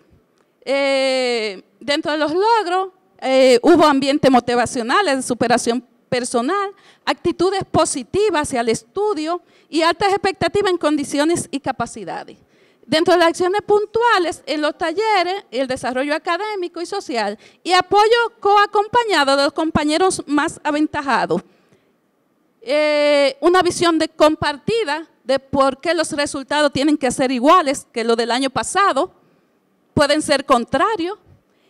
eh, dentro de los logros, Eh, hubo ambientes motivacionales de superación personal, actitudes positivas hacia el estudio y altas expectativas en condiciones y capacidades. Dentro de las acciones puntuales, en los talleres, el desarrollo académico y social y apoyo coacompañado de los compañeros más aventajados. Eh, una visión de compartida de por qué los resultados tienen que ser iguales que los del año pasado, pueden ser contrarios.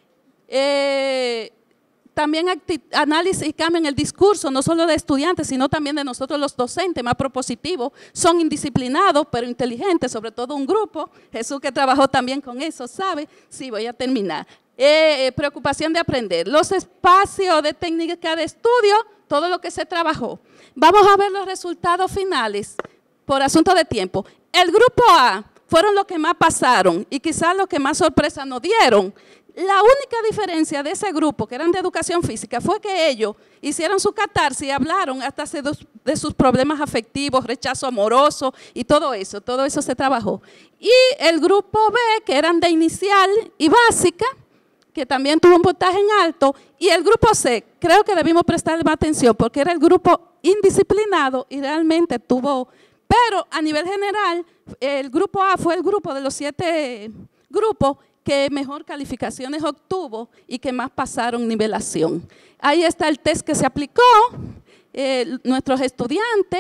Eh, también análisis y cambio en el discurso, no solo de estudiantes, sino también de nosotros los docentes, más propositivos. Son indisciplinados, pero inteligentes, sobre todo un grupo. Jesús, que trabajó también con eso, ¿sabe? Sí, voy a terminar. Eh, preocupación de aprender. Los espacios de técnica de estudio, todo lo que se trabajó. Vamos a ver los resultados finales, por asunto de tiempo. El grupo A fueron los que más pasaron y quizás los que más sorpresa nos dieron. La única diferencia de ese grupo, que eran de educación física, fue que ellos hicieron su catarsis y hablaron hasta de sus problemas afectivos, rechazo amoroso y todo eso, todo eso se trabajó. Y el grupo B, que eran de inicial y básica, que también tuvo un puntaje en alto, y el grupo C, creo que debimos prestarle más atención porque era el grupo indisciplinado y realmente tuvo, pero a nivel general, el grupo A fue el grupo de los siete grupos que mejor calificaciones obtuvo y que más pasaron nivelación. Ahí está el test que se aplicó, eh, nuestros estudiantes,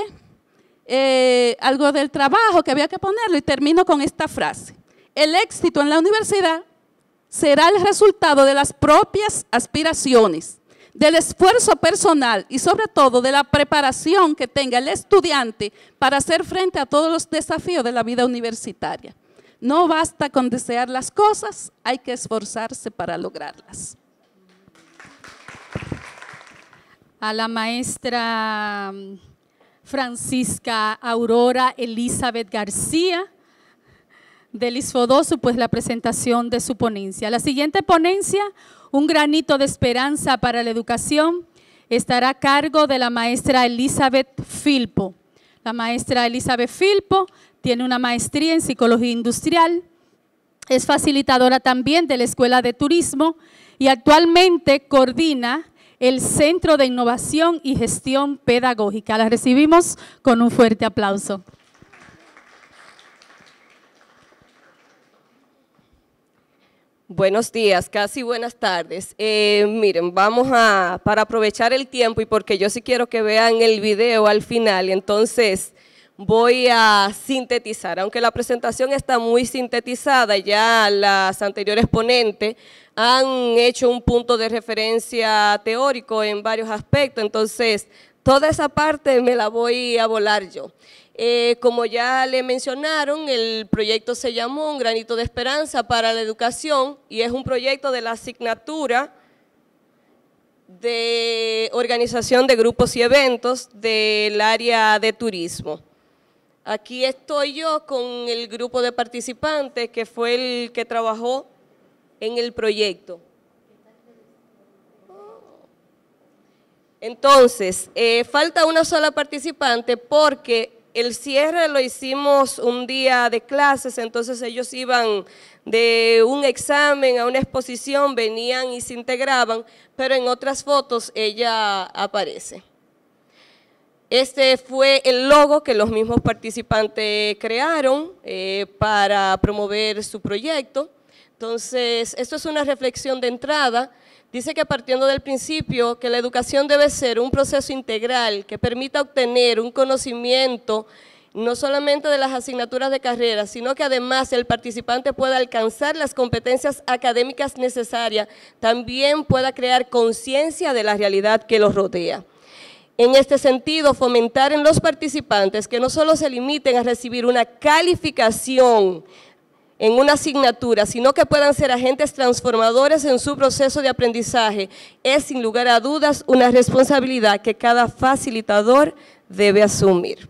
eh, algo del trabajo que había que ponerlo, y termino con esta frase. El éxito en la universidad será el resultado de las propias aspiraciones, del esfuerzo personal y sobre todo de la preparación que tenga el estudiante para hacer frente a todos los desafíos de la vida universitaria. No basta con desear las cosas, hay que esforzarse para lograrlas. A la maestra Francisca Aurora Elizabeth García del ISFODOSU, pues la presentación de su ponencia. La siguiente ponencia, un granito de esperanza para la educación, estará a cargo de la maestra Elizabeth Filpo. La maestra Elizabeth Filpo tiene una maestría en psicología industrial, es facilitadora también de la Escuela de Turismo y actualmente coordina el Centro de Innovación y Gestión Pedagógica. La recibimos con un fuerte aplauso. Buenos días, casi buenas tardes. Eh, miren, vamos a, para aprovechar el tiempo y porque yo sí quiero que vean el video al final, entonces voy a sintetizar, aunque la presentación está muy sintetizada, ya las anteriores ponentes han hecho un punto de referencia teórico en varios aspectos, entonces toda esa parte me la voy a volar yo. Eh, como ya le mencionaron, el proyecto se llamó Un Granito de Esperanza para la Educación y es un proyecto de la asignatura de Organización de Grupos y Eventos del área de turismo. Aquí estoy yo con el grupo de participantes que fue el que trabajó en el proyecto. Entonces, eh, falta una sola participante porque el cierre lo hicimos un día de clases, entonces ellos iban de un examen a una exposición, venían y se integraban, pero en otras fotos ella aparece. Este fue el logo que los mismos participantes crearon eh, para promover su proyecto. Entonces, esto es una reflexión de entrada. Dice que partiendo del principio que la educación debe ser un proceso integral que permita obtener un conocimiento no solamente de las asignaturas de carrera, sino que además el participante pueda alcanzar las competencias académicas necesarias, también pueda crear conciencia de la realidad que los rodea. En este sentido, fomentar en los participantes que no solo se limiten a recibir una calificación en una asignatura, sino que puedan ser agentes transformadores en su proceso de aprendizaje, es sin lugar a dudas una responsabilidad que cada facilitador debe asumir.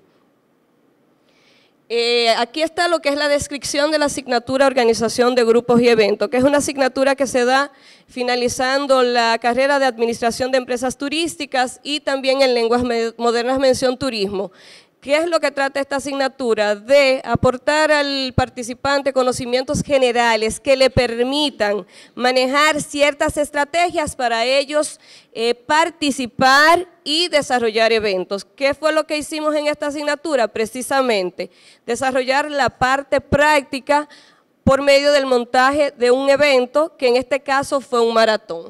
Eh, aquí está lo que es la descripción de la asignatura Organización de Grupos y Eventos, que es una asignatura que se da finalizando la carrera de Administración de Empresas Turísticas y también en Lenguas Modernas mención Turismo. ¿Qué es lo que trata esta asignatura? De aportar al participante conocimientos generales que le permitan manejar ciertas estrategias para ellos eh, participar y desarrollar eventos. ¿Qué fue lo que hicimos en esta asignatura? Precisamente, desarrollar la parte práctica por medio del montaje de un evento, que en este caso fue un maratón.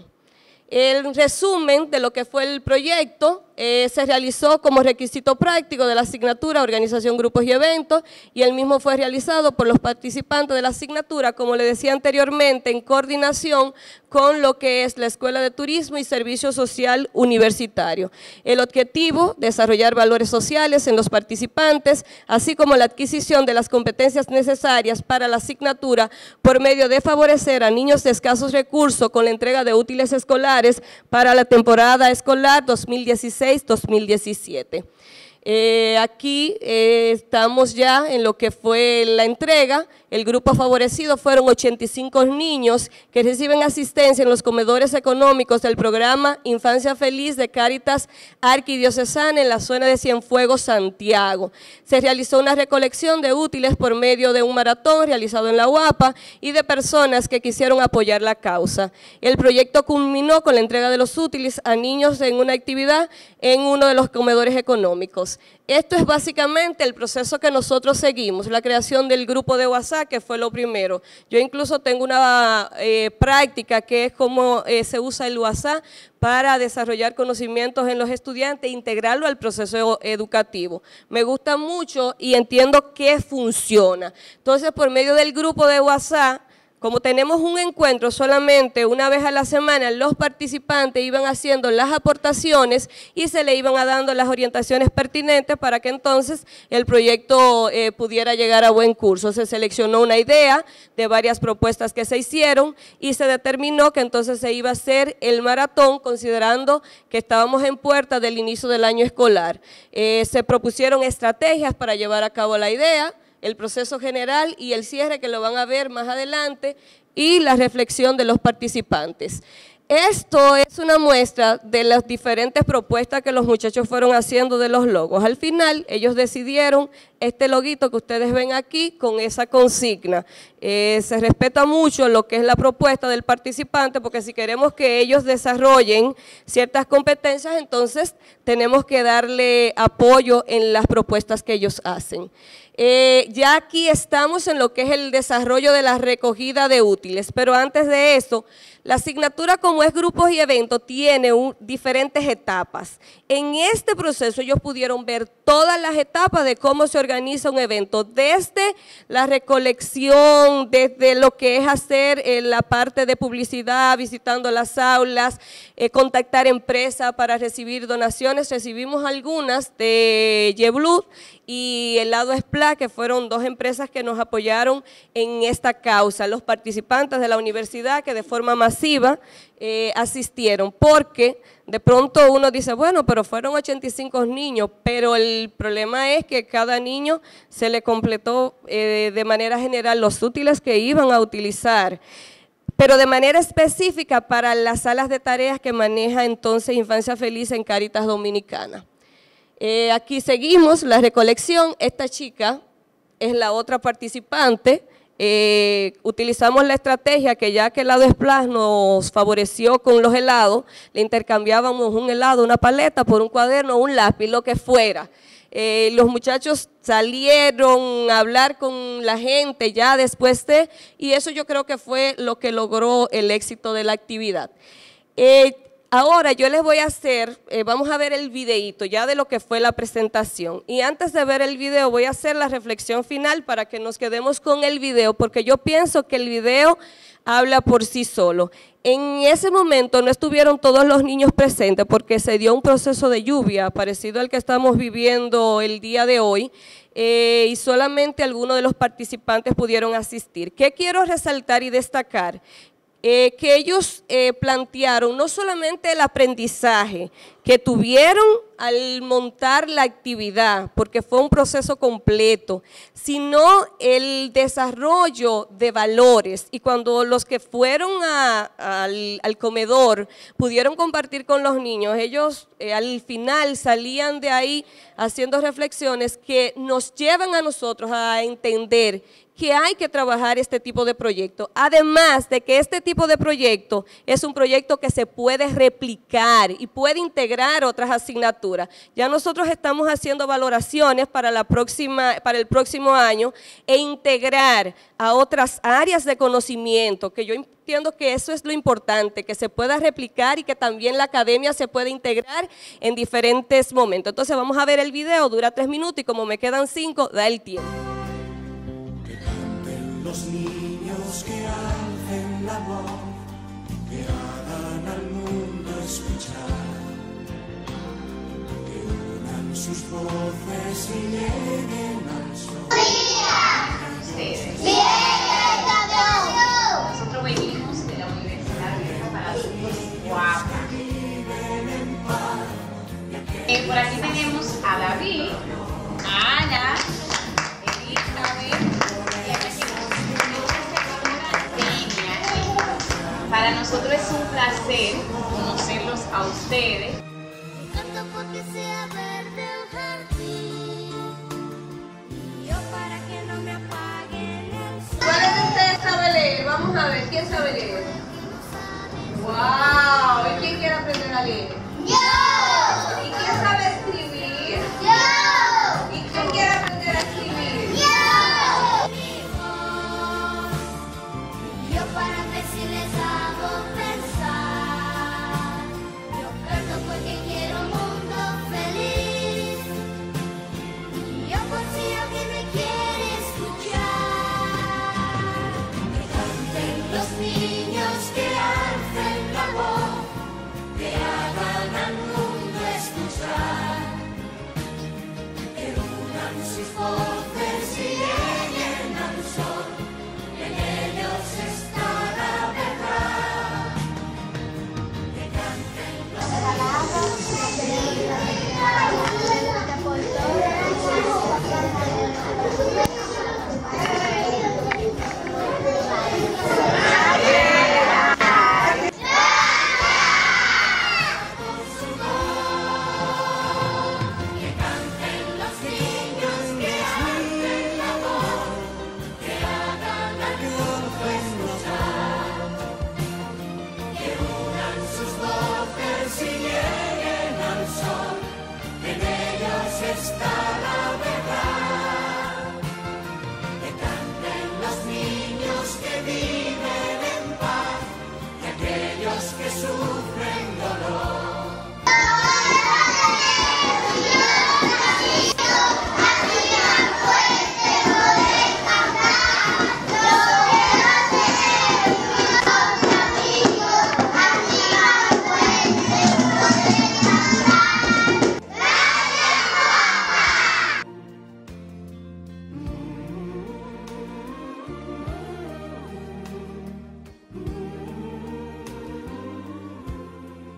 El resumen de lo que fue el proyecto eh, se realizó como requisito práctico de la asignatura Organización, Grupos y Eventos, y el mismo fue realizado por los participantes de la asignatura, como le decía anteriormente, en coordinación con lo que es la Escuela de Turismo y Servicio Social Universitario. El objetivo, desarrollar valores sociales en los participantes, así como la adquisición de las competencias necesarias para la asignatura por medio de favorecer a niños de escasos recursos con la entrega de útiles escolares para la temporada escolar dos mil dieciséis dos mil diecisiete. Eh, aquí eh, estamos ya en lo que fue la entrega. El grupo favorecido fueron ochenta y cinco niños que reciben asistencia en los comedores económicos del programa Infancia Feliz de Cáritas Arquidiocesana en la zona de Cienfuegos, Santiago. Se realizó una recolección de útiles por medio de un maratón realizado en la U A P A y de personas que quisieron apoyar la causa. El proyecto culminó con la entrega de los útiles a niños en una actividad en uno de los comedores económicos. Esto es básicamente el proceso que nosotros seguimos, la creación del grupo de WhatsApp, que fue lo primero. Yo incluso tengo una eh, práctica que es cómo eh, se usa el WhatsApp para desarrollar conocimientos en los estudiantes e integrarlo al proceso educativo. Me gusta mucho y entiendo que funciona. Entonces, por medio del grupo de WhatsApp, como tenemos un encuentro solamente una vez a la semana, los participantes iban haciendo las aportaciones y se le iban a dando las orientaciones pertinentes para que entonces el proyecto eh, pudiera llegar a buen curso. Se seleccionó una idea de varias propuestas que se hicieron y se determinó que entonces se iba a hacer el maratón, considerando que estábamos en puerta del inicio del año escolar. Eh, se propusieron estrategias para llevar a cabo la idea, el proceso general y el cierre, que lo van a ver más adelante, y la reflexión de los participantes. Esto es una muestra de las diferentes propuestas que los muchachos fueron haciendo de los logos. Al final, ellos decidieron este loguito que ustedes ven aquí con esa consigna. Eh, se respeta mucho lo que es la propuesta del participante, porque si queremos que ellos desarrollen ciertas competencias, entonces tenemos que darle apoyo en las propuestas que ellos hacen. Eh, ya aquí estamos en lo que es el desarrollo de la recogida de útiles, pero antes de eso, la asignatura como es grupos y eventos tiene un, diferentes etapas. En este proceso ellos pudieron ver todas las etapas de cómo se organiza un evento, desde la recolección, desde lo que es hacer eh, la parte de publicidad, visitando las aulas, eh, contactar empresas para recibir donaciones. Recibimos algunas de YesBlue y el lado Espla, que fueron dos empresas que nos apoyaron en esta causa. Los participantes de la universidad que de forma masiva eh, asistieron, porque de pronto uno dice, bueno, pero fueron ochenta y cinco niños, pero el problema es que cada niño se le completó eh, de manera general los útiles que iban a utilizar, pero de manera específica para las salas de tareas que maneja entonces Infancia Feliz en Cáritas Dominicana. Eh, aquí seguimos la recolección. Esta chica es la otra participante. Eh, utilizamos la estrategia que ya que el lado Splash nos favoreció con los helados, le intercambiábamos un helado, una paleta por un cuaderno, un lápiz, lo que fuera. Eh, los muchachos salieron a hablar con la gente ya después de, y eso yo creo que fue lo que logró el éxito de la actividad. Eh, Ahora yo les voy a hacer, eh, vamos a ver el videíto ya de lo que fue la presentación. Y antes de ver el video voy a hacer la reflexión final para que nos quedemos con el video, porque yo pienso que el video habla por sí solo. En ese momento no estuvieron todos los niños presentes porque se dio un proceso de lluvia parecido al que estamos viviendo el día de hoy, eh, y solamente algunos de los participantes pudieron asistir. ¿Qué quiero resaltar y destacar? Eh, que ellos eh, plantearon no solamente el aprendizaje que tuvieron al montar la actividad, porque fue un proceso completo, sino el desarrollo de valores. Y cuando los que fueron a, a, al, al comedor pudieron compartir con los niños, ellos eh, al final salían de ahí haciendo reflexiones que nos llevan a nosotros a entender que hay que trabajar este tipo de proyecto. Además de que este tipo de proyecto es un proyecto que se puede replicar y puede integrar otras asignaturas. Ya nosotros estamos haciendo valoraciones para, la próxima, para el próximo año e integrar a otras áreas de conocimiento, que yo entiendo que eso es lo importante, que se pueda replicar y que también la academia se pueda integrar en diferentes momentos. Entonces vamos a ver el video, dura tres minutos y como me quedan cinco, da el tiempo. Los niños que alcen la voz, que hagan al mundo escuchar, que unan sus voces y lleguen al sol. Ustedes. Bien, nosotros venimos de la Universidad Vieja para hacernos guapa. Eh, por aquí tenemos a David, a Ana, Elizabeth. Para nosotros es un placer conocerlos a ustedes. ¿Cuáles de ustedes sabe leer? Vamos a ver, ¿quién sabe leer? ¡Wow! ¿Y quién quiere aprender a leer? ¡Yo! ¿Y quién sabe escribir? ¡Yo! ¿Y quién quiere aprender a escribir? ¡Yo! Yo para ver si les hago pensar. Yo canto porque quiero un mundo feliz. Y yo confío que me quiere escuchar. Que canten los niños, que alcen la voz.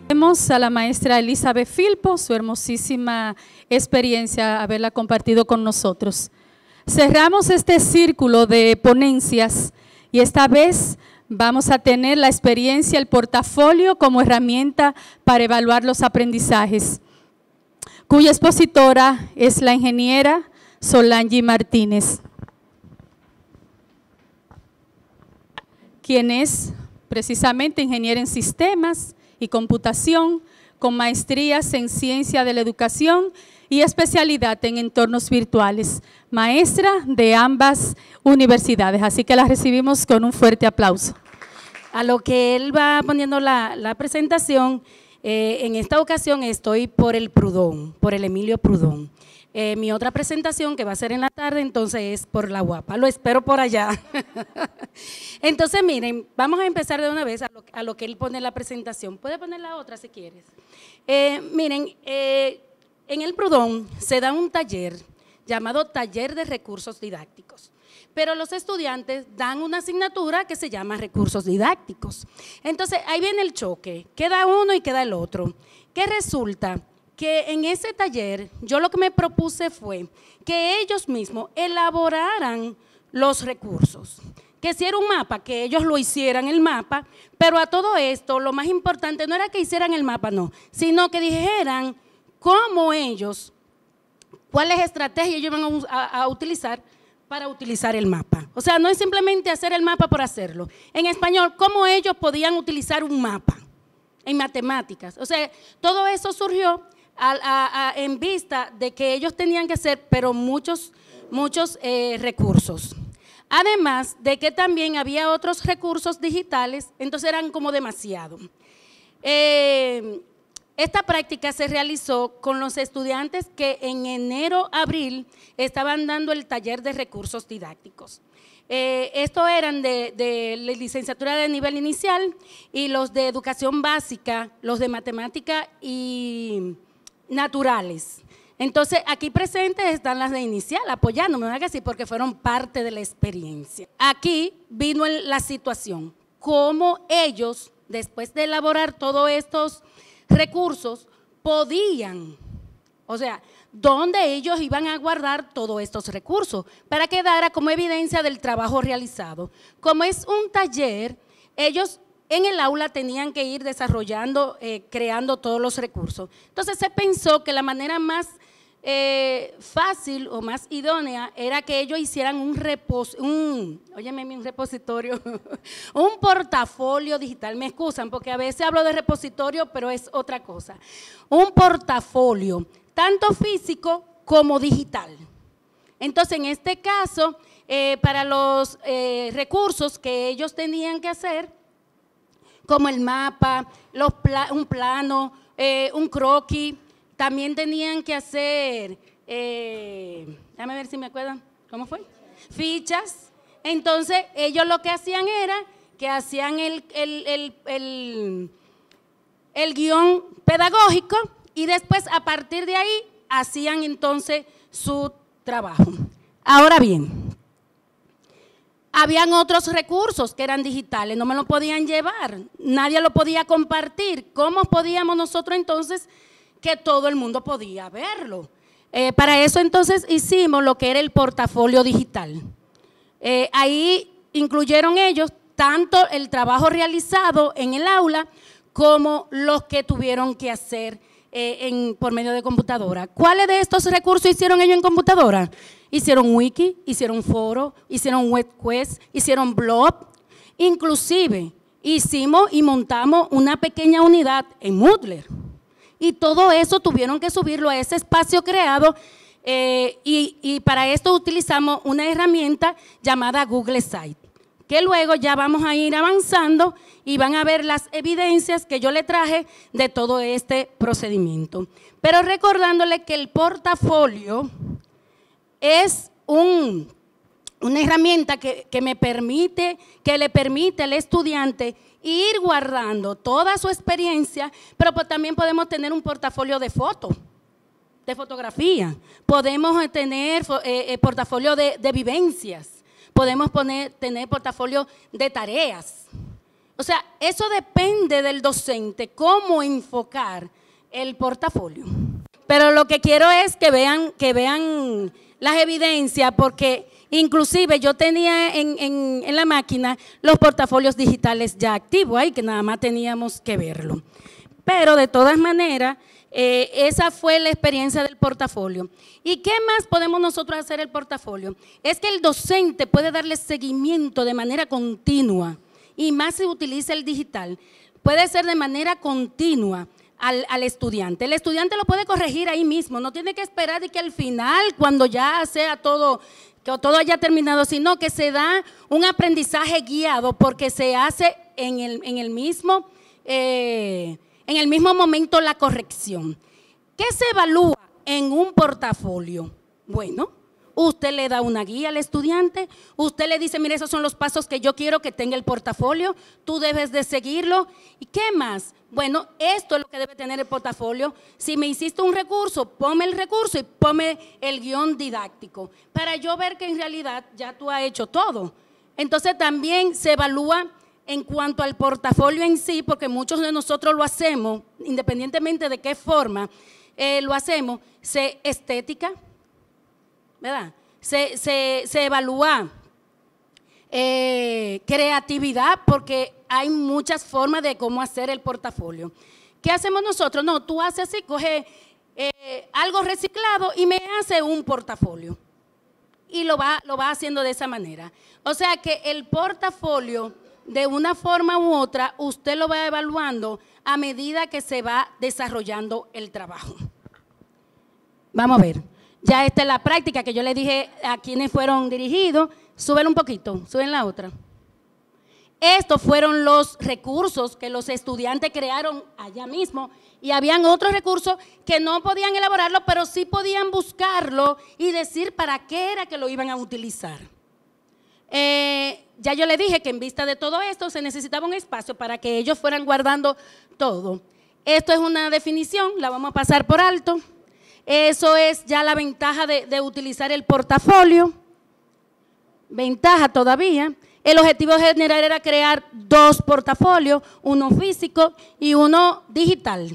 Vemos a la maestra Elizabeth Filpo, su hermosísima experiencia, haberla compartido con nosotros. Cerramos este círculo de ponencias y esta vez vamos a tener la experiencia, el portafolio como herramienta para evaluar los aprendizajes, cuya expositora es la ingeniera Solange Martínez, quien es precisamente ingeniera en sistemas y computación, con maestrías en ciencia de la educación y especialidad en entornos virtuales, maestra de ambas universidades. Así que la recibimos con un fuerte aplauso. A lo que él va poniendo la, la presentación, eh, en esta ocasión estoy por el Prudón, por el Emilio Prudón. Eh, mi otra presentación, que va a ser en la tarde, entonces es por la UAPA. Lo espero por allá. Entonces, miren, vamos a empezar de una vez a lo, a lo que él pone en la presentación. Puede poner la otra si quieres. Eh, miren, eh, en el Prudón se da un taller llamado Taller de Recursos Didácticos, pero los estudiantes dan una asignatura que se llama Recursos Didácticos. Entonces, ahí viene el choque, queda uno y queda el otro. ¿Qué resulta? Que en ese taller yo lo que me propuse fue que ellos mismos elaboraran los recursos, que si era un mapa, que ellos lo hicieran el mapa, pero a todo esto lo más importante no era que hicieran el mapa, no, sino que dijeran cómo ellos, cuáles estrategias ellos iban a, a utilizar para utilizar el mapa. O sea, no es simplemente hacer el mapa por hacerlo. En español, cómo ellos podían utilizar un mapa en matemáticas. O sea, todo eso surgió A, a, a, en vista de que ellos tenían que hacer, pero muchos, muchos eh, recursos. Además de que también había otros recursos digitales, entonces eran como demasiado. Eh, esta práctica se realizó con los estudiantes que en enero, abril, estaban dando el taller de recursos didácticos. Eh, estos eran de, de la licenciatura de nivel inicial y los de educación básica, los de matemática y naturales. Entonces, aquí presentes están las de inicial, apoyándome, ¿verdad que sí? Porque fueron parte de la experiencia. Aquí vino la situación, cómo ellos, después de elaborar todos estos recursos, podían, o sea, dónde ellos iban a guardar todos estos recursos, para que quedara como evidencia del trabajo realizado. Como es un taller, ellos en el aula tenían que ir desarrollando, eh, creando todos los recursos. Entonces se pensó que la manera más eh, fácil o más idónea era que ellos hicieran un, repos, un, óyeme, un repositorio, un portafolio digital. Me excusan porque a veces hablo de repositorio, pero es otra cosa. Un portafolio, tanto físico como digital. Entonces, en este caso, eh, para los eh, recursos que ellos tenían que hacer, como el mapa, los pla un plano, eh, un croquis, también tenían que hacer, eh, déjame ver si me acuerdan, ¿cómo fue? Fichas. Entonces, ellos lo que hacían era que hacían el, el, el, el, el guión pedagógico y después, a partir de ahí, hacían entonces su trabajo. Ahora bien, habían otros recursos que eran digitales, no me lo podían llevar, nadie lo podía compartir. ¿Cómo podíamos nosotros entonces que todo el mundo podía verlo? Eh, para eso entonces hicimos lo que era el portafolio digital. Eh, ahí incluyeron ellos tanto el trabajo realizado en el aula como los que tuvieron que hacer eh, en, por medio de computadora. ¿Cuáles de estos recursos hicieron ellos en computadora? Hicieron wiki, hicieron foro, hicieron webquest, hicieron blog, inclusive hicimos y montamos una pequeña unidad en Moodle. Y todo eso tuvieron que subirlo a ese espacio creado eh, y, y para esto utilizamos una herramienta llamada Google Site, que luego ya vamos a ir avanzando y van a ver las evidencias que yo le traje de todo este procedimiento. Pero recordándole que el portafolio es un, una herramienta que, que me permite, que le permite al estudiante ir guardando toda su experiencia, pero pues también podemos tener un portafolio de fotos, de fotografía, podemos tener eh, eh, portafolio de, de vivencias, podemos poner, tener portafolio de tareas. O sea, eso depende del docente, cómo enfocar el portafolio. Pero lo que quiero es que vean, que vean las evidencias, porque inclusive yo tenía en, en, en la máquina los portafolios digitales ya activos, ahí que nada más teníamos que verlo. Pero de todas maneras, eh, esa fue la experiencia del portafolio. ¿Y qué más podemos nosotros hacer el portafolio? Es que el docente puede darle seguimiento de manera continua, y más si utiliza el digital, puede ser de manera continua al, al estudiante. El estudiante lo puede corregir ahí mismo, no tiene que esperar de que al final, cuando ya sea todo, que todo haya terminado, sino que se da un aprendizaje guiado porque se hace en el, en el mismo, eh, en el mismo momento la corrección. ¿Qué se evalúa en un portafolio? Bueno, usted le da una guía al estudiante, usted le dice, mire, esos son los pasos que yo quiero que tenga el portafolio, tú debes de seguirlo. ¿Y qué más? Bueno, esto es lo que debe tener el portafolio. Si me hiciste un recurso, ponme el recurso y ponme el guión didáctico, para yo ver que en realidad ya tú has hecho todo. Entonces también se evalúa en cuanto al portafolio en sí, porque muchos de nosotros lo hacemos, independientemente de qué forma eh, lo hacemos, se estética, ¿verdad? Se, se, se evalúa eh, creatividad, porque hay muchas formas de cómo hacer el portafolio. ¿Qué hacemos nosotros? No, tú haces así, coge eh, algo reciclado y me hace un portafolio. Y lo va, lo va haciendo de esa manera. O sea que el portafolio, de una forma u otra, usted lo va evaluando a medida que se va desarrollando el trabajo. Vamos a ver. Ya esta es la práctica que yo le dije a quienes fueron dirigidos. Súbelo un poquito, suben la otra. Estos fueron los recursos que los estudiantes crearon allá mismo, y habían otros recursos que no podían elaborarlo, pero sí podían buscarlo y decir para qué era que lo iban a utilizar. Eh, ya yo le dije que en vista de todo esto se necesitaba un espacio para que ellos fueran guardando todo. Esto es una definición, la vamos a pasar por alto. Eso es ya la ventaja de, de utilizar el portafolio. Ventaja todavía. El objetivo general era crear dos portafolios, uno físico y uno digital.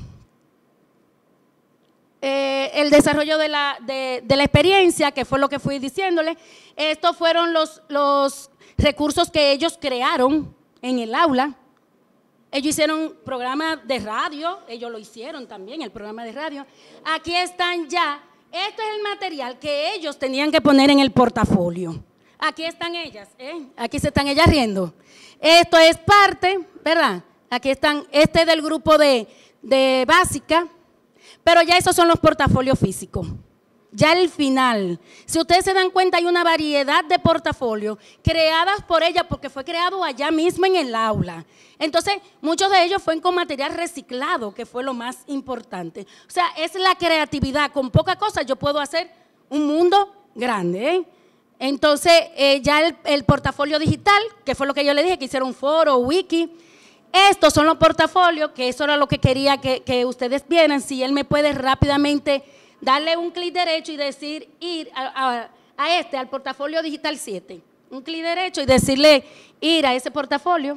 Eh, el desarrollo de la, de, de la experiencia, que fue lo que fui diciéndole, estos fueron los, los recursos que ellos crearon en el aula. Ellos hicieron programa de radio, ellos lo hicieron también, el programa de radio. Aquí están ya, esto es el material que ellos tenían que poner en el portafolio. Aquí están ellas, ¿eh? Aquí se están ellas riendo. Esto es parte, ¿verdad? Aquí están, este es del grupo de, de básica, pero ya esos son los portafolios físicos. Ya el final, si ustedes se dan cuenta, hay una variedad de portafolios creadas por ella, porque fue creado allá mismo en el aula. Entonces, muchos de ellos fueron con material reciclado, que fue lo más importante. O sea, es la creatividad. Con poca cosa yo puedo hacer un mundo grande, ¿eh? Entonces, eh, ya el, el portafolio digital, que fue lo que yo le dije, que hicieron un foro, wiki. Estos son los portafolios, que eso era lo que quería que, que ustedes vieran. Si él me puede rápidamente darle un clic derecho y decir, ir a, a, a este, al portafolio digital siete. Un clic derecho y decirle, ir a ese portafolio.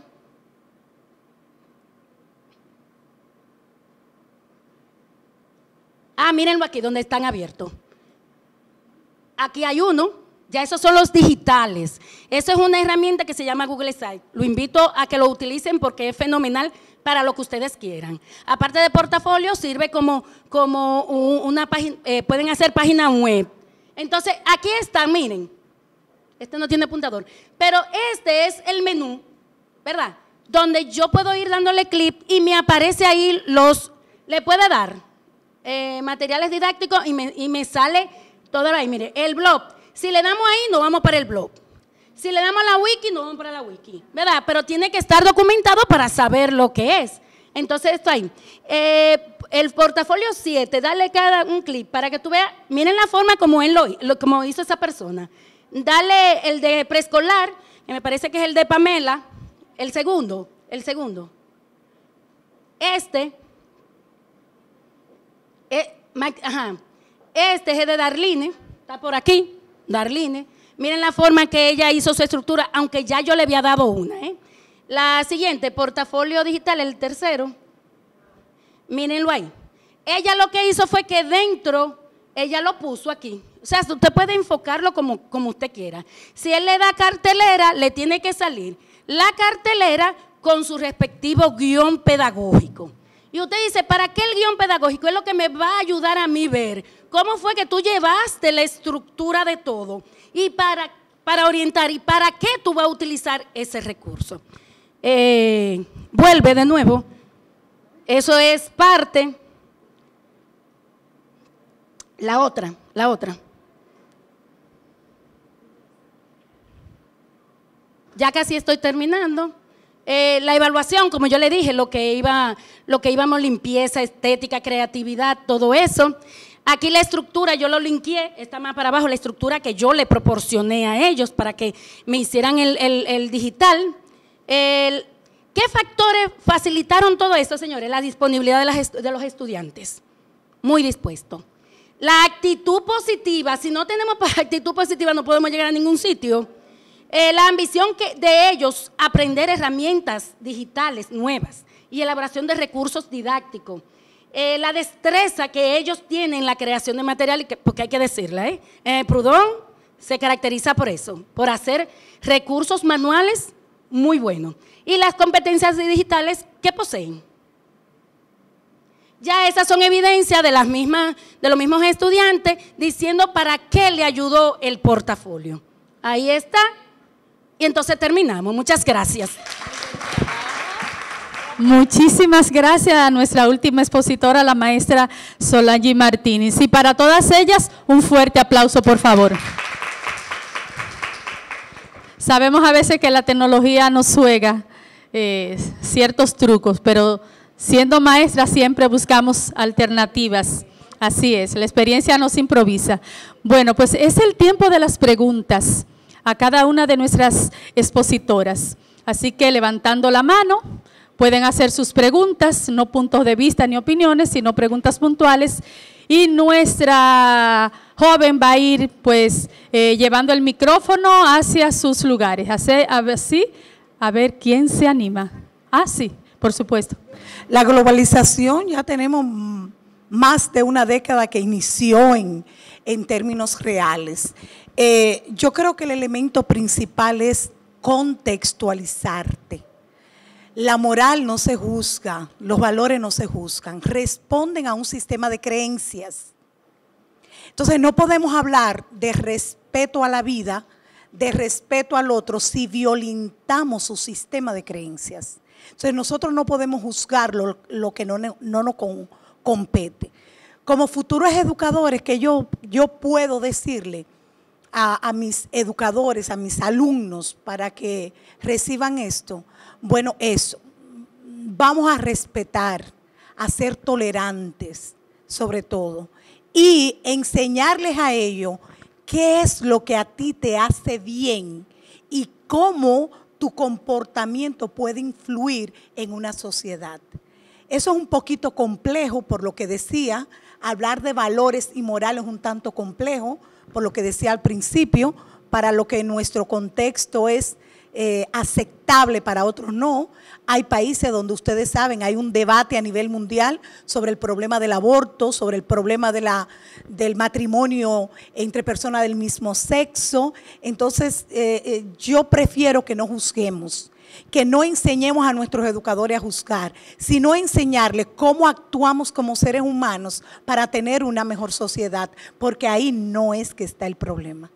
Ah, mírenlo aquí, donde están abiertos. Aquí hay uno. Ya esos son los digitales. Eso es una herramienta que se llama Google Site. Lo invito a que lo utilicen porque es fenomenal para lo que ustedes quieran. Aparte de portafolio, sirve como, como una página, eh, pueden hacer página web. Entonces, aquí está, miren. Este no tiene apuntador, pero este es el menú, ¿verdad? Donde yo puedo ir dándole clic y me aparece ahí los, le puede dar eh, materiales didácticos y me, y me sale todo ahí. Mire, el blog. Si le damos ahí, nos vamos para el blog. Si le damos a la wiki, nos vamos para la wiki, ¿verdad? Pero tiene que estar documentado para saber lo que es. Entonces, esto ahí. Eh, el portafolio siete, dale cada un clic para que tú veas, miren la forma como él lo, lo como hizo esa persona. Dale el de preescolar, que me parece que es el de Pamela, el segundo, el segundo. Este, eh, ajá, este es el de Darline, está por aquí. Darline, miren la forma que ella hizo su estructura, aunque ya yo le había dado una, ¿eh? La siguiente, portafolio digital, el tercero. Mírenlo ahí. Ella lo que hizo fue que dentro, ella lo puso aquí. O sea, usted puede enfocarlo como, como usted quiera. Si él le da cartelera, le tiene que salir la cartelera con su respectivo guión pedagógico. Y usted dice, ¿para qué el guión pedagógico? Es lo que me va a ayudar a mí ver cómo fue que tú llevaste la estructura de todo y para, para orientar y para qué tú vas a utilizar ese recurso. Eh, vuelve de nuevo. Eso es parte. La otra, la otra. Ya casi estoy terminando. Eh, la evaluación, como yo le dije, lo que iba, lo que íbamos, limpieza, estética, creatividad, todo eso. Aquí la estructura, yo lo linkeé, está más para abajo, la estructura que yo le proporcioné a ellos para que me hicieran el, el, el digital. El, ¿Qué factores facilitaron todo esto, señores? La disponibilidad de, las, de los estudiantes. Muy dispuesto. La actitud positiva, si no tenemos actitud positiva no podemos llegar a ningún sitio. Eh, la ambición que, de ellos, aprender herramientas digitales nuevas y elaboración de recursos didácticos. Eh, la destreza que ellos tienen en la creación de material, porque hay que decirla, ¿eh? Eh, Proudhon se caracteriza por eso, por hacer recursos manuales muy buenos. Y las competencias digitales que poseen. Ya esas son evidencias de, las mismas, de los mismos estudiantes diciendo para qué le ayudó el portafolio. Ahí está. Y entonces terminamos. Muchas gracias. Muchísimas gracias a nuestra última expositora, la maestra Solange Martínez. Y para todas ellas, un fuerte aplauso, por favor. Sabemos a veces que la tecnología nos juega eh, ciertos trucos, pero siendo maestra siempre buscamos alternativas. Así es, la experiencia nos improvisa. Bueno, pues es el tiempo de las preguntas a cada una de nuestras expositoras. Así que levantando la mano, pueden hacer sus preguntas, no puntos de vista ni opiniones, sino preguntas puntuales. Y nuestra joven va a ir pues eh, llevando el micrófono hacia sus lugares. Así, a ver, sí, a ver quién se anima. Ah, sí, por supuesto. La globalización ya tenemos más de una década que inició en, en términos reales. Eh, yo creo que el elemento principal es contextualizarte. La moral no se juzga, los valores no se juzgan, responden a un sistema de creencias. Entonces no podemos hablar de respeto a la vida, de respeto al otro, si violentamos su sistema de creencias. Entonces nosotros no podemos juzgar lo, lo que no, no nos con, compete. Como futuros educadores, que yo, yo puedo decirle a, a mis educadores, a mis alumnos, para que reciban esto, bueno, eso, vamos a respetar, a ser tolerantes, sobre todo, y enseñarles a ellos qué es lo que a ti te hace bien y cómo tu comportamiento puede influir en una sociedad. Eso es un poquito complejo, por lo que decía, hablar de valores y morales es un tanto complejo, por lo que decía al principio, para lo que en nuestro contexto es eh, aceptable, para otros no. Hay países donde ustedes saben, hay un debate a nivel mundial sobre el problema del aborto, sobre el problema de la, del matrimonio entre personas del mismo sexo. Entonces, eh, eh, yo prefiero que no juzguemos, que no enseñemos a nuestros educadores a juzgar, sino enseñarles cómo actuamos como seres humanos para tener una mejor sociedad, porque ahí no es que está el problema.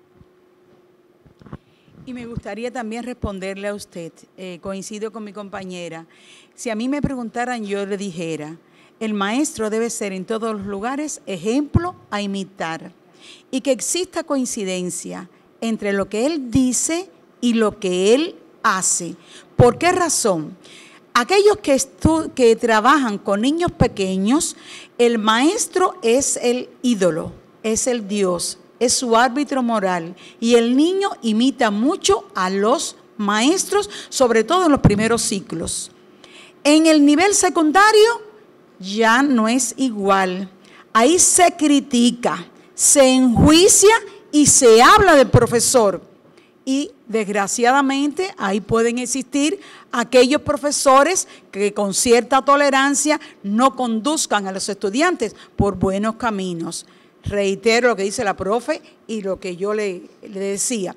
Y me gustaría también responderle a usted, eh, coincido con mi compañera, si a mí me preguntaran yo le dijera, el maestro debe ser en todos los lugares ejemplo a imitar y que exista coincidencia entre lo que él dice y lo que él hace. ¿Por qué razón? Aquellos que, que trabajan con niños pequeños, el maestro es el ídolo, es el Dios, es su árbitro moral y el niño imita mucho a los maestros, sobre todo en los primeros ciclos. En el nivel secundario ya no es igual. Ahí se critica, se enjuicia y se habla del profesor. y desgraciadamente ahí pueden existir aquellos profesores que con cierta tolerancia no conduzcan a los estudiantes por buenos caminos. Reitero lo que dice la profe y lo que yo le, le decía.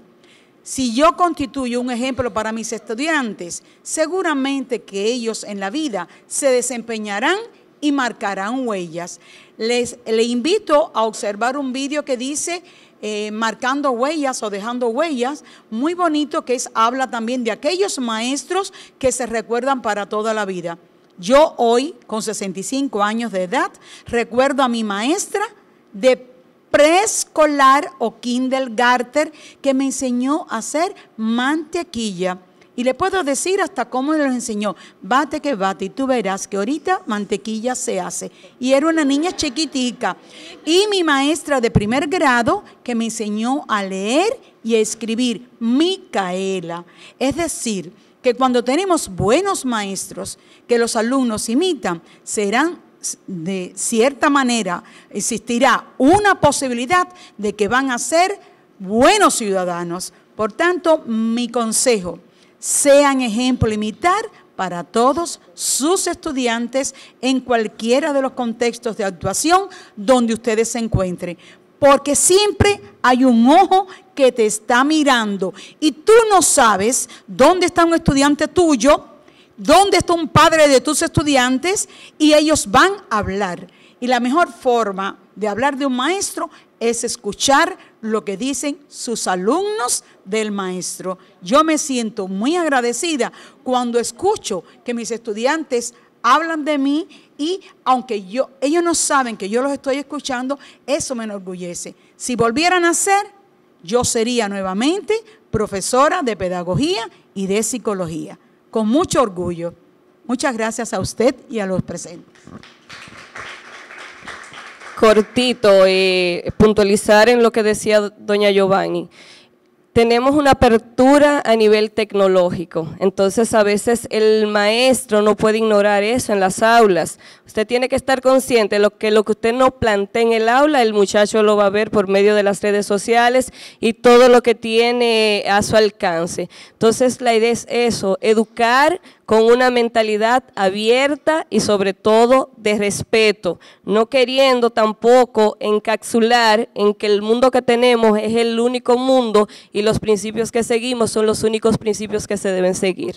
Si yo constituyo un ejemplo para mis estudiantes, seguramente que ellos en la vida se desempeñarán y marcarán huellas. Les, les invito a observar un vídeo que dice eh, marcando huellas o dejando huellas, muy bonito, que es, habla también de aquellos maestros que se recuerdan para toda la vida. Yo hoy, con sesenta y cinco años de edad, recuerdo a mi maestra de preescolar o kindergarten que me enseñó a hacer mantequilla. Y le puedo decir hasta cómo me lo enseñó. Bate que bate y tú verás que ahorita mantequilla se hace. Y era una niña chiquitica. Y mi maestra de primer grado que me enseñó a leer y a escribir, Micaela. Es decir, que cuando tenemos buenos maestros que los alumnos imitan, serán de cierta manera, existirá una posibilidad de que van a ser buenos ciudadanos. Por tanto, mi consejo, sean ejemplo a imitar para todos sus estudiantes en cualquiera de los contextos de actuación donde ustedes se encuentren. Porque siempre hay un ojo que te está mirando y tú no sabes dónde está un estudiante tuyo, dónde está un padre de tus estudiantes y ellos van a hablar. Y la mejor forma de hablar de un maestro es escuchar lo que dicen sus alumnos del maestro. Yo me siento muy agradecida cuando escucho que mis estudiantes hablan de mí y aunque yo, ellos no saben que yo los estoy escuchando, eso me enorgullece. Si volvieran a ser, yo sería nuevamente profesora de pedagogía y de psicología. Con mucho orgullo. Muchas gracias a usted y a los presentes. Cortito, eh, puntualizar en lo que decía doña Giovanni. Tenemos una apertura a nivel tecnológico, entonces a veces el maestro no puede ignorar eso en las aulas. Usted tiene que estar consciente de lo que, lo que usted no plantea en el aula, el muchacho lo va a ver por medio de las redes sociales y todo lo que tiene a su alcance. Entonces la idea es eso, educar con una mentalidad abierta y sobre todo de respeto, no queriendo tampoco encapsular en que el mundo que tenemos es el único mundo y los principios que seguimos son los únicos principios que se deben seguir.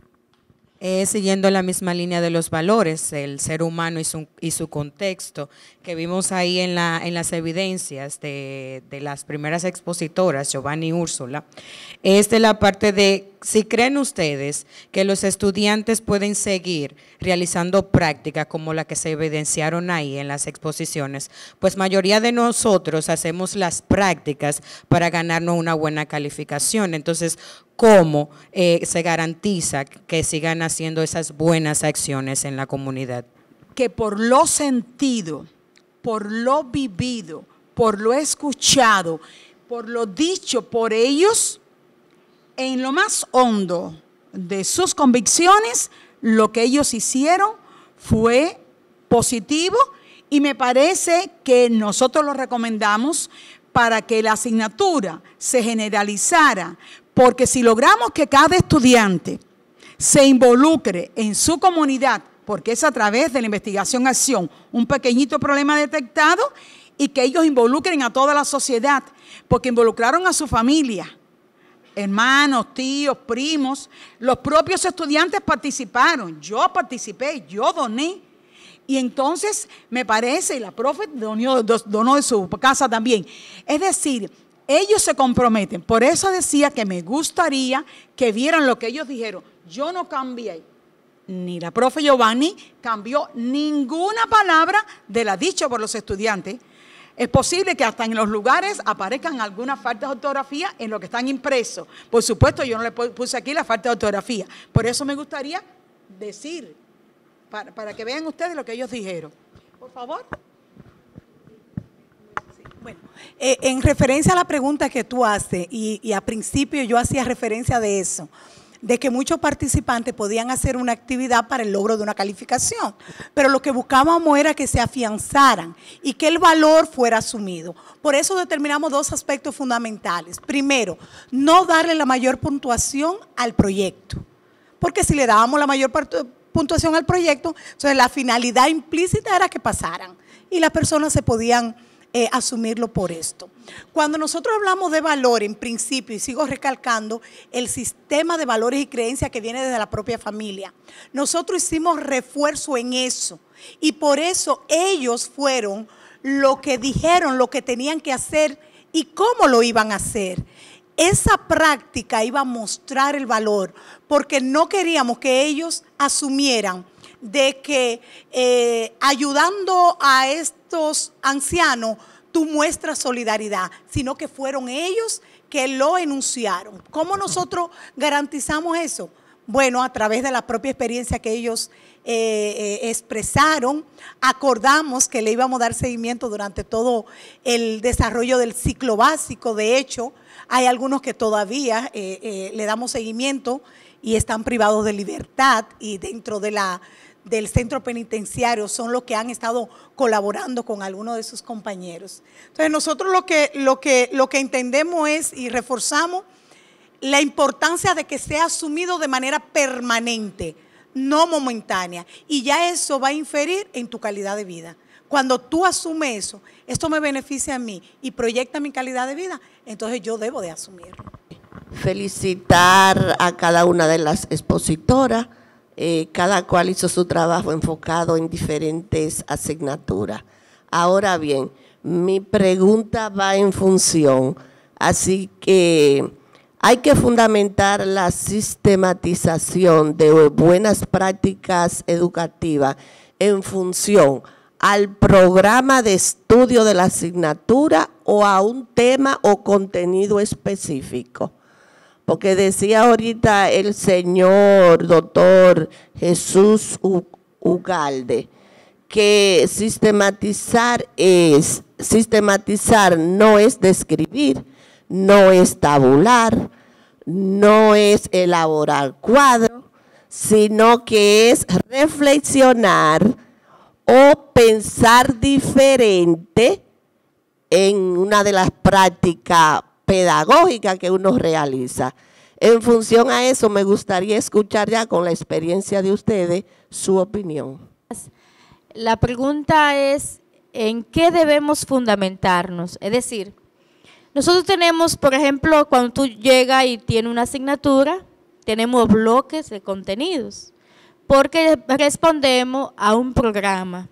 Eh, siguiendo la misma línea de los valores, el ser humano y su, y su contexto, que vimos ahí en, la, en las evidencias de, de las primeras expositoras, Giovanni y Úrsula, es de la parte de, si creen ustedes que los estudiantes pueden seguir realizando prácticas como la que se evidenciaron ahí en las exposiciones, pues mayoría de nosotros hacemos las prácticas para ganarnos una buena calificación. Entonces, ¿cómo eh, se garantiza que sigan haciendo esas buenas acciones en la comunidad? Que por lo sentido, por lo vivido, por lo escuchado, por lo dicho por ellos, en lo más hondo de sus convicciones, lo que ellos hicieron fue positivo y me parece que nosotros lo recomendamos para que la asignatura se generalizara, porque si logramos que cada estudiante se involucre en su comunidad, porque es a través de la investigación-acción, un pequeñito problema detectado y que ellos involucren a toda la sociedad, porque involucraron a su familia, hermanos, tíos, primos, los propios estudiantes participaron, yo participé, yo doné. Y entonces me parece, y la profe donó, donó de su casa también, es decir, ellos se comprometen. Por eso decía que me gustaría que vieran lo que ellos dijeron. Yo no cambié, ni la profe Giovanni cambió ninguna palabra de la dicha por los estudiantes. Es posible que hasta en los lugares aparezcan algunas faltas de ortografía en lo que están impresos. Por supuesto, yo no le puse aquí la falta de ortografía. Por eso me gustaría decir, para, para que vean ustedes lo que ellos dijeron. Por favor. Bueno, eh, en referencia a la pregunta que tú haces, y, y a principio yo hacía referencia de eso, de que muchos participantes podían hacer una actividad para el logro de una calificación, pero lo que buscábamos era que se afianzaran y que el valor fuera asumido. Por eso determinamos dos aspectos fundamentales. Primero, no darle la mayor puntuación al proyecto, porque si le dábamos la mayor puntuación al proyecto, entonces la finalidad implícita era que pasaran y las personas se podían eh, asumirlo por esto. Cuando nosotros hablamos de valor, en principio, y sigo recalcando, el sistema de valores y creencias que viene desde la propia familia, nosotros hicimos refuerzo en eso y por eso ellos fueron lo que dijeron, lo que tenían que hacer y cómo lo iban a hacer. Esa práctica iba a mostrar el valor, porque no queríamos que ellos asumieran de que eh, ayudando a estos ancianos tú muestras solidaridad, sino que fueron ellos que lo enunciaron. ¿Cómo nosotros garantizamos eso? Bueno, a través de la propia experiencia que ellos eh, eh, expresaron, acordamos que le íbamos a dar seguimiento durante todo el desarrollo del ciclo básico. De hecho, hay algunos que todavía eh, eh, le damos seguimiento y están privados de libertad y dentro de la, del centro penitenciario son los que han estado colaborando con algunos de sus compañeros. Entonces nosotros lo que, lo que, lo que entendemos es y reforzamos la importancia de que sea asumido de manera permanente, no momentánea, y ya eso va a inferir en tu calidad de vida. Cuando tú asumes eso, esto me beneficia a mí y proyecta mi calidad de vida, entonces yo debo de asumirlo. Felicitar a cada una de las expositoras, eh, cada cual hizo su trabajo enfocado en diferentes asignaturas. Ahora bien, mi pregunta va en función, así que hay que fundamentar la sistematización de buenas prácticas educativas en función al programa de estudio de la asignatura o a un tema o contenido específico. Porque decía ahorita el señor doctor Jesús Ugalde que sistematizar es, sistematizar no es describir, no es tabular, no es elaborar cuadros, sino que es reflexionar o pensar diferente en una de las prácticas pedagógicas que uno realiza. En función a eso, me gustaría escuchar ya con la experiencia de ustedes su opinión. La pregunta es, ¿en qué debemos fundamentarnos? Es decir, nosotros tenemos, por ejemplo, cuando tú llegas y tienes una asignatura, tenemos bloques de contenidos, porque respondemos a un programa.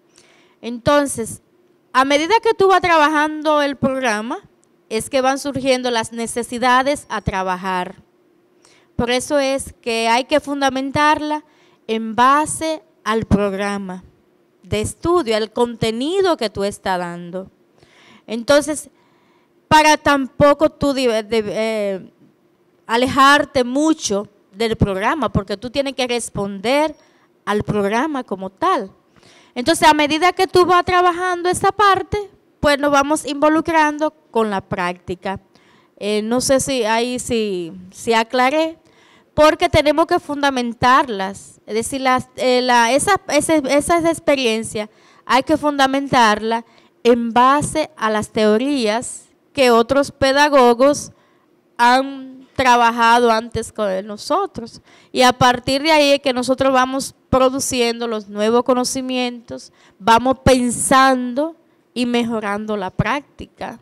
Entonces, a medida que tú vas trabajando el programa, es que van surgiendo las necesidades a trabajar. Por eso es que hay que fundamentarla en base al programa de estudio, al contenido que tú estás dando. Entonces, para tampoco tú de, de, eh, alejarte mucho del programa, porque tú tienes que responder al programa como tal. Entonces, a medida que tú vas trabajando esa parte, pues nos vamos involucrando con la práctica. Eh, no sé si ahí sí, sí aclaré, porque tenemos que fundamentarlas. Es decir, las, eh, la, esa, esa, esas experiencias hay que fundamentarlas en base a las teorías que otros pedagogos han trabajado antes con nosotros. Y a partir de ahí es que nosotros vamos produciendo los nuevos conocimientos, vamos pensando y mejorando la práctica.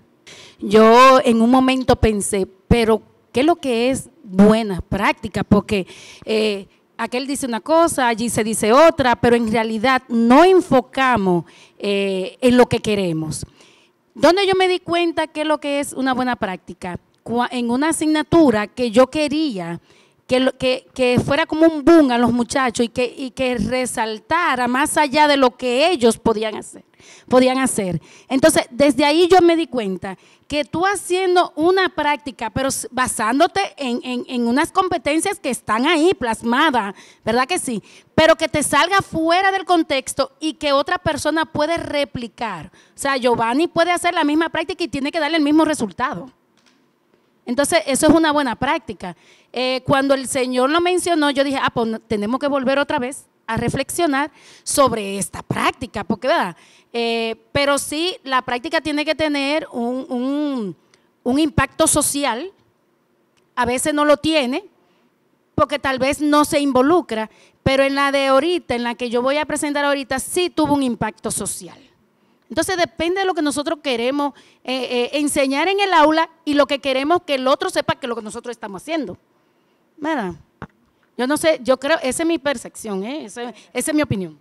Yo en un momento pensé, pero ¿qué es lo que es buena práctica? Porque eh, aquel dice una cosa, allí se dice otra, pero en realidad no enfocamos eh, en lo que queremos. ¿Dónde yo me di cuenta qué es lo que es una buena práctica? En una asignatura que yo quería que, lo, que, que fuera como un boom a los muchachos y que, y que resaltara más allá de lo que ellos podían hacer. podían hacer. Entonces, desde ahí yo me di cuenta que tú haciendo una práctica, pero basándote en, en, en unas competencias que están ahí plasmadas, ¿verdad que sí? Pero que te salga fuera del contexto y que otra persona puede replicar. O sea, Giovanni puede hacer la misma práctica y tiene que darle el mismo resultado. Entonces, eso es una buena práctica. Eh, cuando el Señor lo mencionó, yo dije, ah, pues no, tenemos que volver otra vez a reflexionar sobre esta práctica, porque, ¿verdad? Eh, pero sí, la práctica tiene que tener un, un, un impacto social. A veces no lo tiene, porque tal vez no se involucra, pero en la de ahorita, en la que yo voy a presentar ahorita, sí tuvo un impacto social. Entonces depende de lo que nosotros queremos eh, eh, enseñar en el aula y lo que queremos que el otro sepa que es lo que nosotros estamos haciendo. ¿Verdad? Yo no sé, yo creo, esa es mi percepción, ¿eh? esa, esa es mi opinión.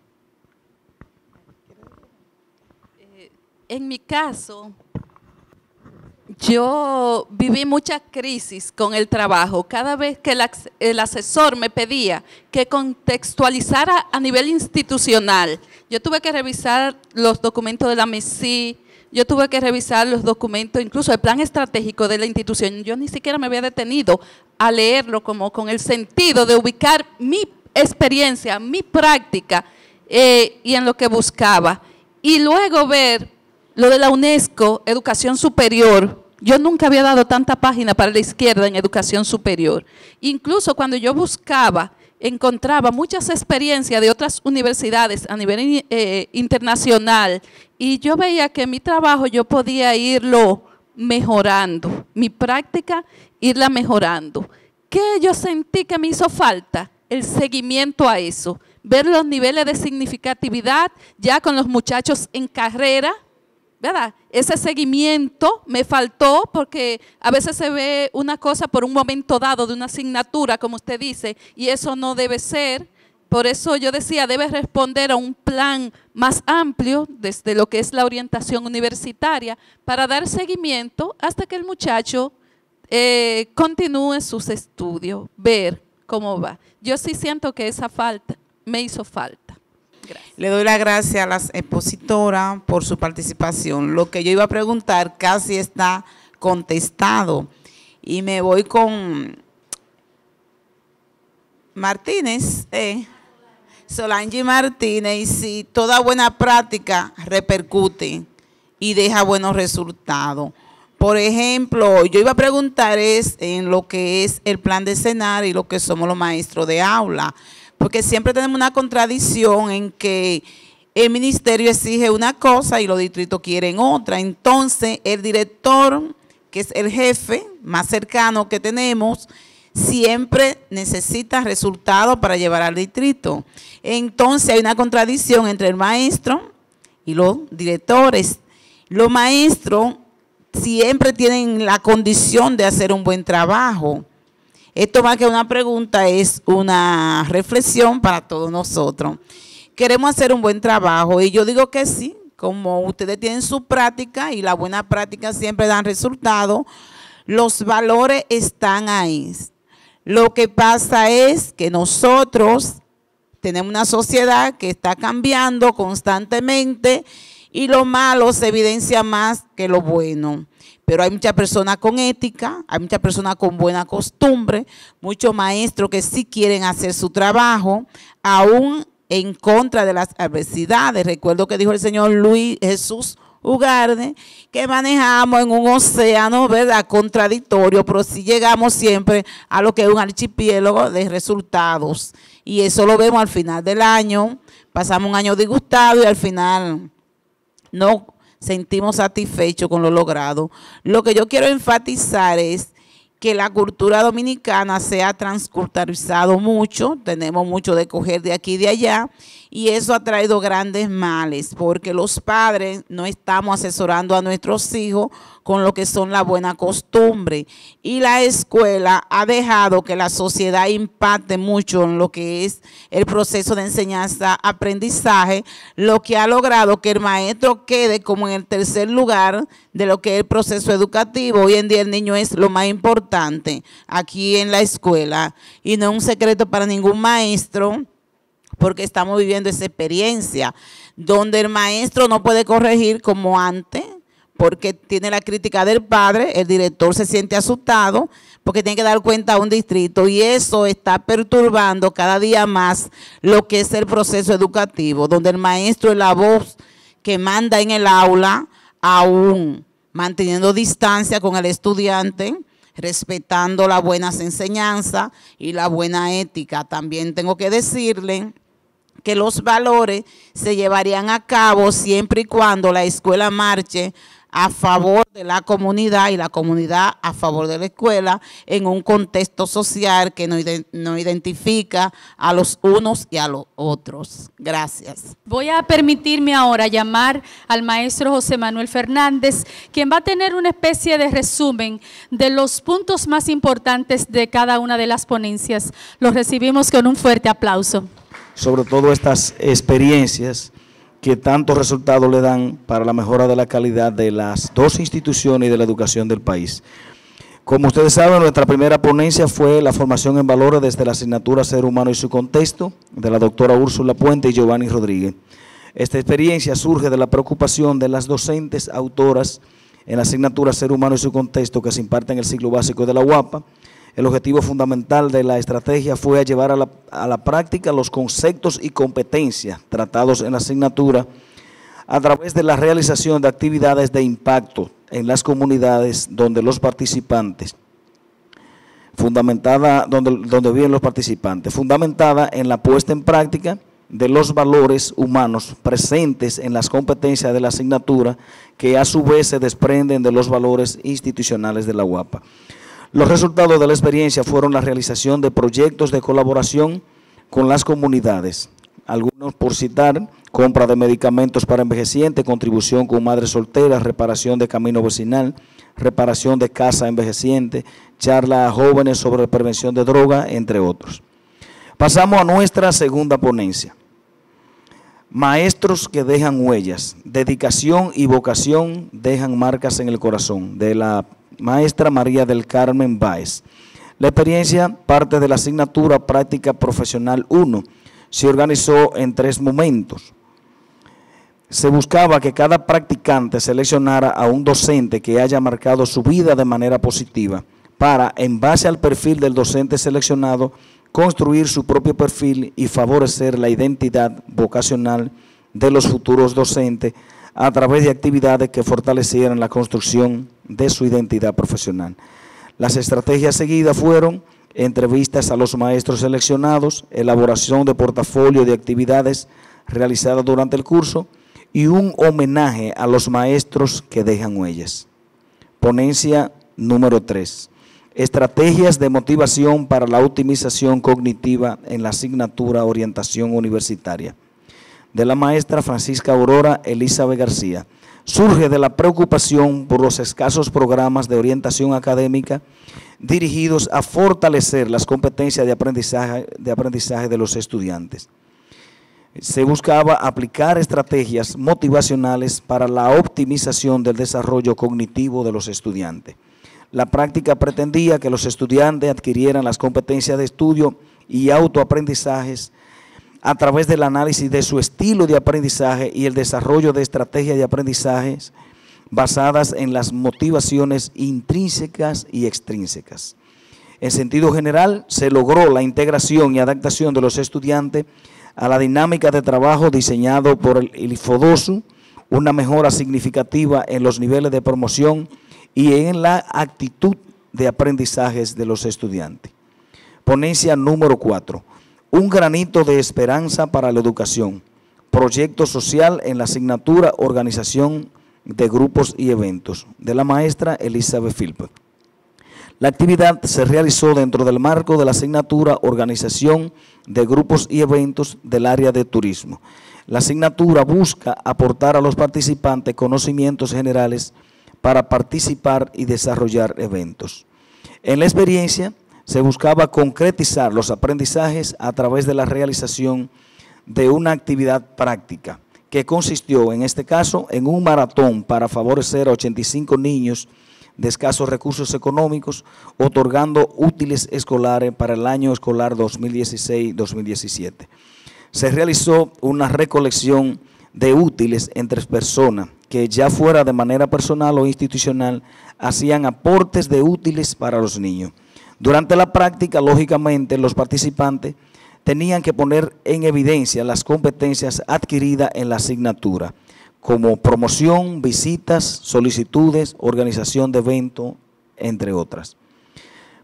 Eh, en mi caso, yo viví mucha crisis con el trabajo. Cada vez que el, el asesor me pedía que contextualizara a nivel institucional, yo tuve que revisar los documentos de la M E S I, yo tuve que revisar los documentos, incluso el plan estratégico de la institución. Yo ni siquiera me había detenido a leerlo como con el sentido de ubicar mi experiencia, mi práctica eh, y en lo que buscaba. Y luego ver lo de la UNESCO, educación superior. Yo nunca había dado tanta página para la izquierda en educación superior. Incluso cuando yo buscaba, encontraba muchas experiencias de otras universidades a nivel eh, internacional, y yo veía que mi trabajo yo podía irlo mejorando, mi práctica irla mejorando. ¿Qué yo sentí que me hizo falta? El seguimiento a eso, ver los niveles de significatividad ya con los muchachos en carrera, ¿verdad? Ese seguimiento me faltó, porque a veces se ve una cosa por un momento dado de una asignatura, como usted dice, y eso no debe ser. Por eso yo decía, debe responder a un plan más amplio desde lo que es la orientación universitaria para dar seguimiento hasta que el muchacho eh, continúe sus estudios, ver cómo va. Yo sí siento que esa falta me hizo falta. Gracias. Le doy las gracias a la expositora por su participación. Lo que yo iba a preguntar casi está contestado. Y me voy con Martínez, eh, Solange Martínez. Y si toda buena práctica repercute y deja buenos resultados. Por ejemplo, yo iba a preguntar es en lo que es el plan de escenario y lo que somos los maestros de aula. Porque siempre tenemos una contradicción en que el ministerio exige una cosa y los distritos quieren otra. Entonces, el director, que es el jefe más cercano que tenemos, siempre necesita resultados para llevar al distrito. Entonces, hay una contradicción entre el maestro y los directores. Los maestros siempre tienen la condición de hacer un buen trabajo. Esto más que una pregunta es una reflexión para todos nosotros. Queremos hacer un buen trabajo y yo digo que sí, como ustedes tienen su práctica y la buena práctica siempre dan resultados, los valores están ahí. Lo que pasa es que nosotros tenemos una sociedad que está cambiando constantemente y lo malo se evidencia más que lo bueno. Pero hay muchas personas con ética, hay muchas personas con buena costumbre, muchos maestros que sí quieren hacer su trabajo, aún en contra de las adversidades. Recuerdo que dijo el señor Luis Jesús Ugarde, que manejamos en un océano, ¿verdad?, contradictorio, pero sí llegamos siempre a lo que es un archipiélago de resultados. Y eso lo vemos al final del año, pasamos un año disgustado y al final no sentimos satisfechos con lo logrado. Lo que yo quiero enfatizar es que la cultura dominicana se ha transculturalizado mucho, tenemos mucho de coger de aquí y de allá, y eso ha traído grandes males, porque los padres no estamos asesorando a nuestros hijos con lo que son la buena costumbre, y la escuela ha dejado que la sociedad impacte mucho en lo que es el proceso de enseñanza-aprendizaje, lo que ha logrado que el maestro quede como en el tercer lugar de lo que es el proceso educativo. Hoy en día el niño es lo más importante aquí en la escuela, y no es un secreto para ningún maestro, porque estamos viviendo esa experiencia, donde el maestro no puede corregir como antes, porque tiene la crítica del padre, el director se siente asustado, porque tiene que dar cuenta a un distrito, y eso está perturbando cada día más lo que es el proceso educativo, donde el maestro es la voz que manda en el aula, aún manteniendo distancia con el estudiante, respetando las buenas enseñanzas y la buena ética. También tengo que decirle que los valores se llevarían a cabo siempre y cuando la escuela marche a favor de la comunidad y la comunidad a favor de la escuela en un contexto social que no, ide- no identifica a los unos y a los otros. Gracias. Voy a permitirme ahora llamar al maestro José Manuel Fernández, quien va a tener una especie de resumen de los puntos más importantes de cada una de las ponencias. Los recibimos con un fuerte aplauso. Sobre todo estas experiencias que tantos resultados le dan para la mejora de la calidad de las dos instituciones y de la educación del país. Como ustedes saben, nuestra primera ponencia fue la formación en valores desde la asignatura Ser Humano y su contexto, de la doctora Úrsula Puente y Giovanni Rodríguez. Esta experiencia surge de la preocupación de las docentes autoras en la asignatura Ser Humano y su contexto que se imparte en el ciclo básico de la U A P A. El objetivo fundamental de la estrategia fue a llevar a la, a la práctica los conceptos y competencias tratados en la asignatura a través de la realización de actividades de impacto en las comunidades donde los participantes, fundamentada, donde, donde viven los participantes, fundamentada en la puesta en práctica de los valores humanos presentes en las competencias de la asignatura que a su vez se desprenden de los valores institucionales de la U A P A. Los resultados de la experiencia fueron la realización de proyectos de colaboración con las comunidades, algunos por citar: compra de medicamentos para envejecientes, contribución con madres solteras, reparación de camino vecinal, reparación de casa envejeciente, charla a jóvenes sobre prevención de droga, entre otros. Pasamos a nuestra segunda ponencia. Maestros que dejan huellas, dedicación y vocación dejan marcas en el corazón, de la maestra María del Carmen Báez. La experiencia parte de la asignatura Práctica Profesional uno. Se organizó en tres momentos. Se buscaba que cada practicante seleccionara a un docente que haya marcado su vida de manera positiva para, en base al perfil del docente seleccionado, construir su propio perfil y favorecer la identidad vocacional de los futuros docentes a través de actividades que fortalecieran la construcción de su identidad profesional. Las estrategias seguidas fueron entrevistas a los maestros seleccionados, elaboración de portafolio de actividades realizadas durante el curso y un homenaje a los maestros que dejan huellas. Ponencia número tres. Estrategias de motivación para la optimización cognitiva en la asignatura Orientación Universitaria, de la maestra Francisca Aurora Elizabeth García. Surge de la preocupación por los escasos programas de orientación académica dirigidos a fortalecer las competencias de aprendizaje, de aprendizaje de los estudiantes. Se buscaba aplicar estrategias motivacionales para la optimización del desarrollo cognitivo de los estudiantes. La práctica pretendía que los estudiantes adquirieran las competencias de estudio y autoaprendizajes a través del análisis de su estilo de aprendizaje y el desarrollo de estrategias de aprendizajes basadas en las motivaciones intrínsecas y extrínsecas. En sentido general, se logró la integración y adaptación de los estudiantes a la dinámica de trabajo diseñado por el IFODOSU, una mejora significativa en los niveles de promoción y en la actitud de aprendizajes de los estudiantes. Ponencia número cuatro. Un granito de esperanza para la educación. Proyecto social en la asignatura Organización de Grupos y Eventos, de la maestra Elizabeth Philp. La actividad se realizó dentro del marco de la asignatura Organización de Grupos y Eventos del área de turismo. La asignatura busca aportar a los participantes conocimientos generales para participar y desarrollar eventos. En la experiencia se buscaba concretizar los aprendizajes a través de la realización de una actividad práctica que consistió en este caso en un maratón para favorecer a ochenta y cinco niños de escasos recursos económicos, otorgando útiles escolares para el año escolar dos mil dieciséis dos mil diecisiete. Se realizó una recolección de útiles entre personas que ya fuera de manera personal o institucional hacían aportes de útiles para los niños. Durante la práctica, lógicamente, los participantes tenían que poner en evidencia las competencias adquiridas en la asignatura, como promoción, visitas, solicitudes, organización de eventos, entre otras.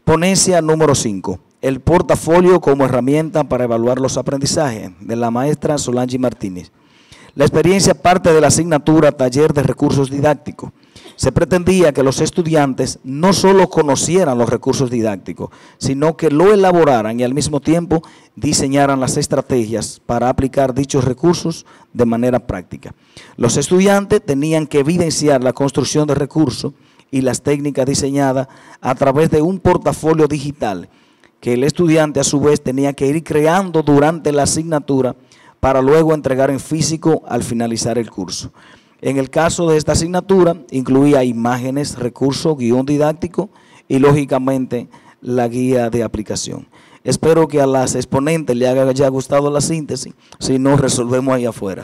Ponencia número cinco. El portafolio como herramienta para evaluar los aprendizajes, de la maestra Solange Martínez. La experiencia parte de la asignatura Taller de Recursos Didácticos. Se pretendía que los estudiantes no solo conocieran los recursos didácticos, sino que lo elaboraran y al mismo tiempo diseñaran las estrategias para aplicar dichos recursos de manera práctica. Los estudiantes tenían que evidenciar la construcción de recursos y las técnicas diseñadas a través de un portafolio digital que el estudiante a su vez tenía que ir creando durante la asignatura para luego entregar en físico al finalizar el curso. En el caso de esta asignatura, incluía imágenes, recursos, guión didáctico y, lógicamente, la guía de aplicación. Espero que a las exponentes les haya gustado la síntesis, si no, resolvemos ahí afuera.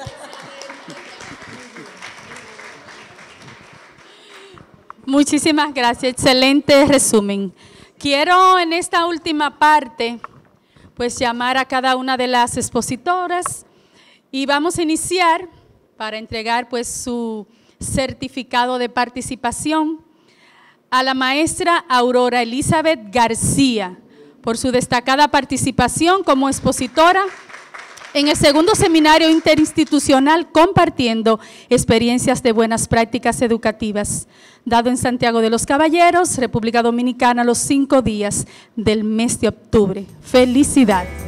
Muchísimas gracias, excelente resumen. Quiero en esta última parte, pues llamar a cada una de las expositoras y vamos a iniciar para entregar pues su certificado de participación a la maestra Aurora Elizabeth García por su destacada participación como expositora en el segundo seminario interinstitucional Compartiendo experiencias de buenas prácticas educativas, dado en Santiago de los Caballeros, República Dominicana, los cinco días del mes de octubre. Felicidades.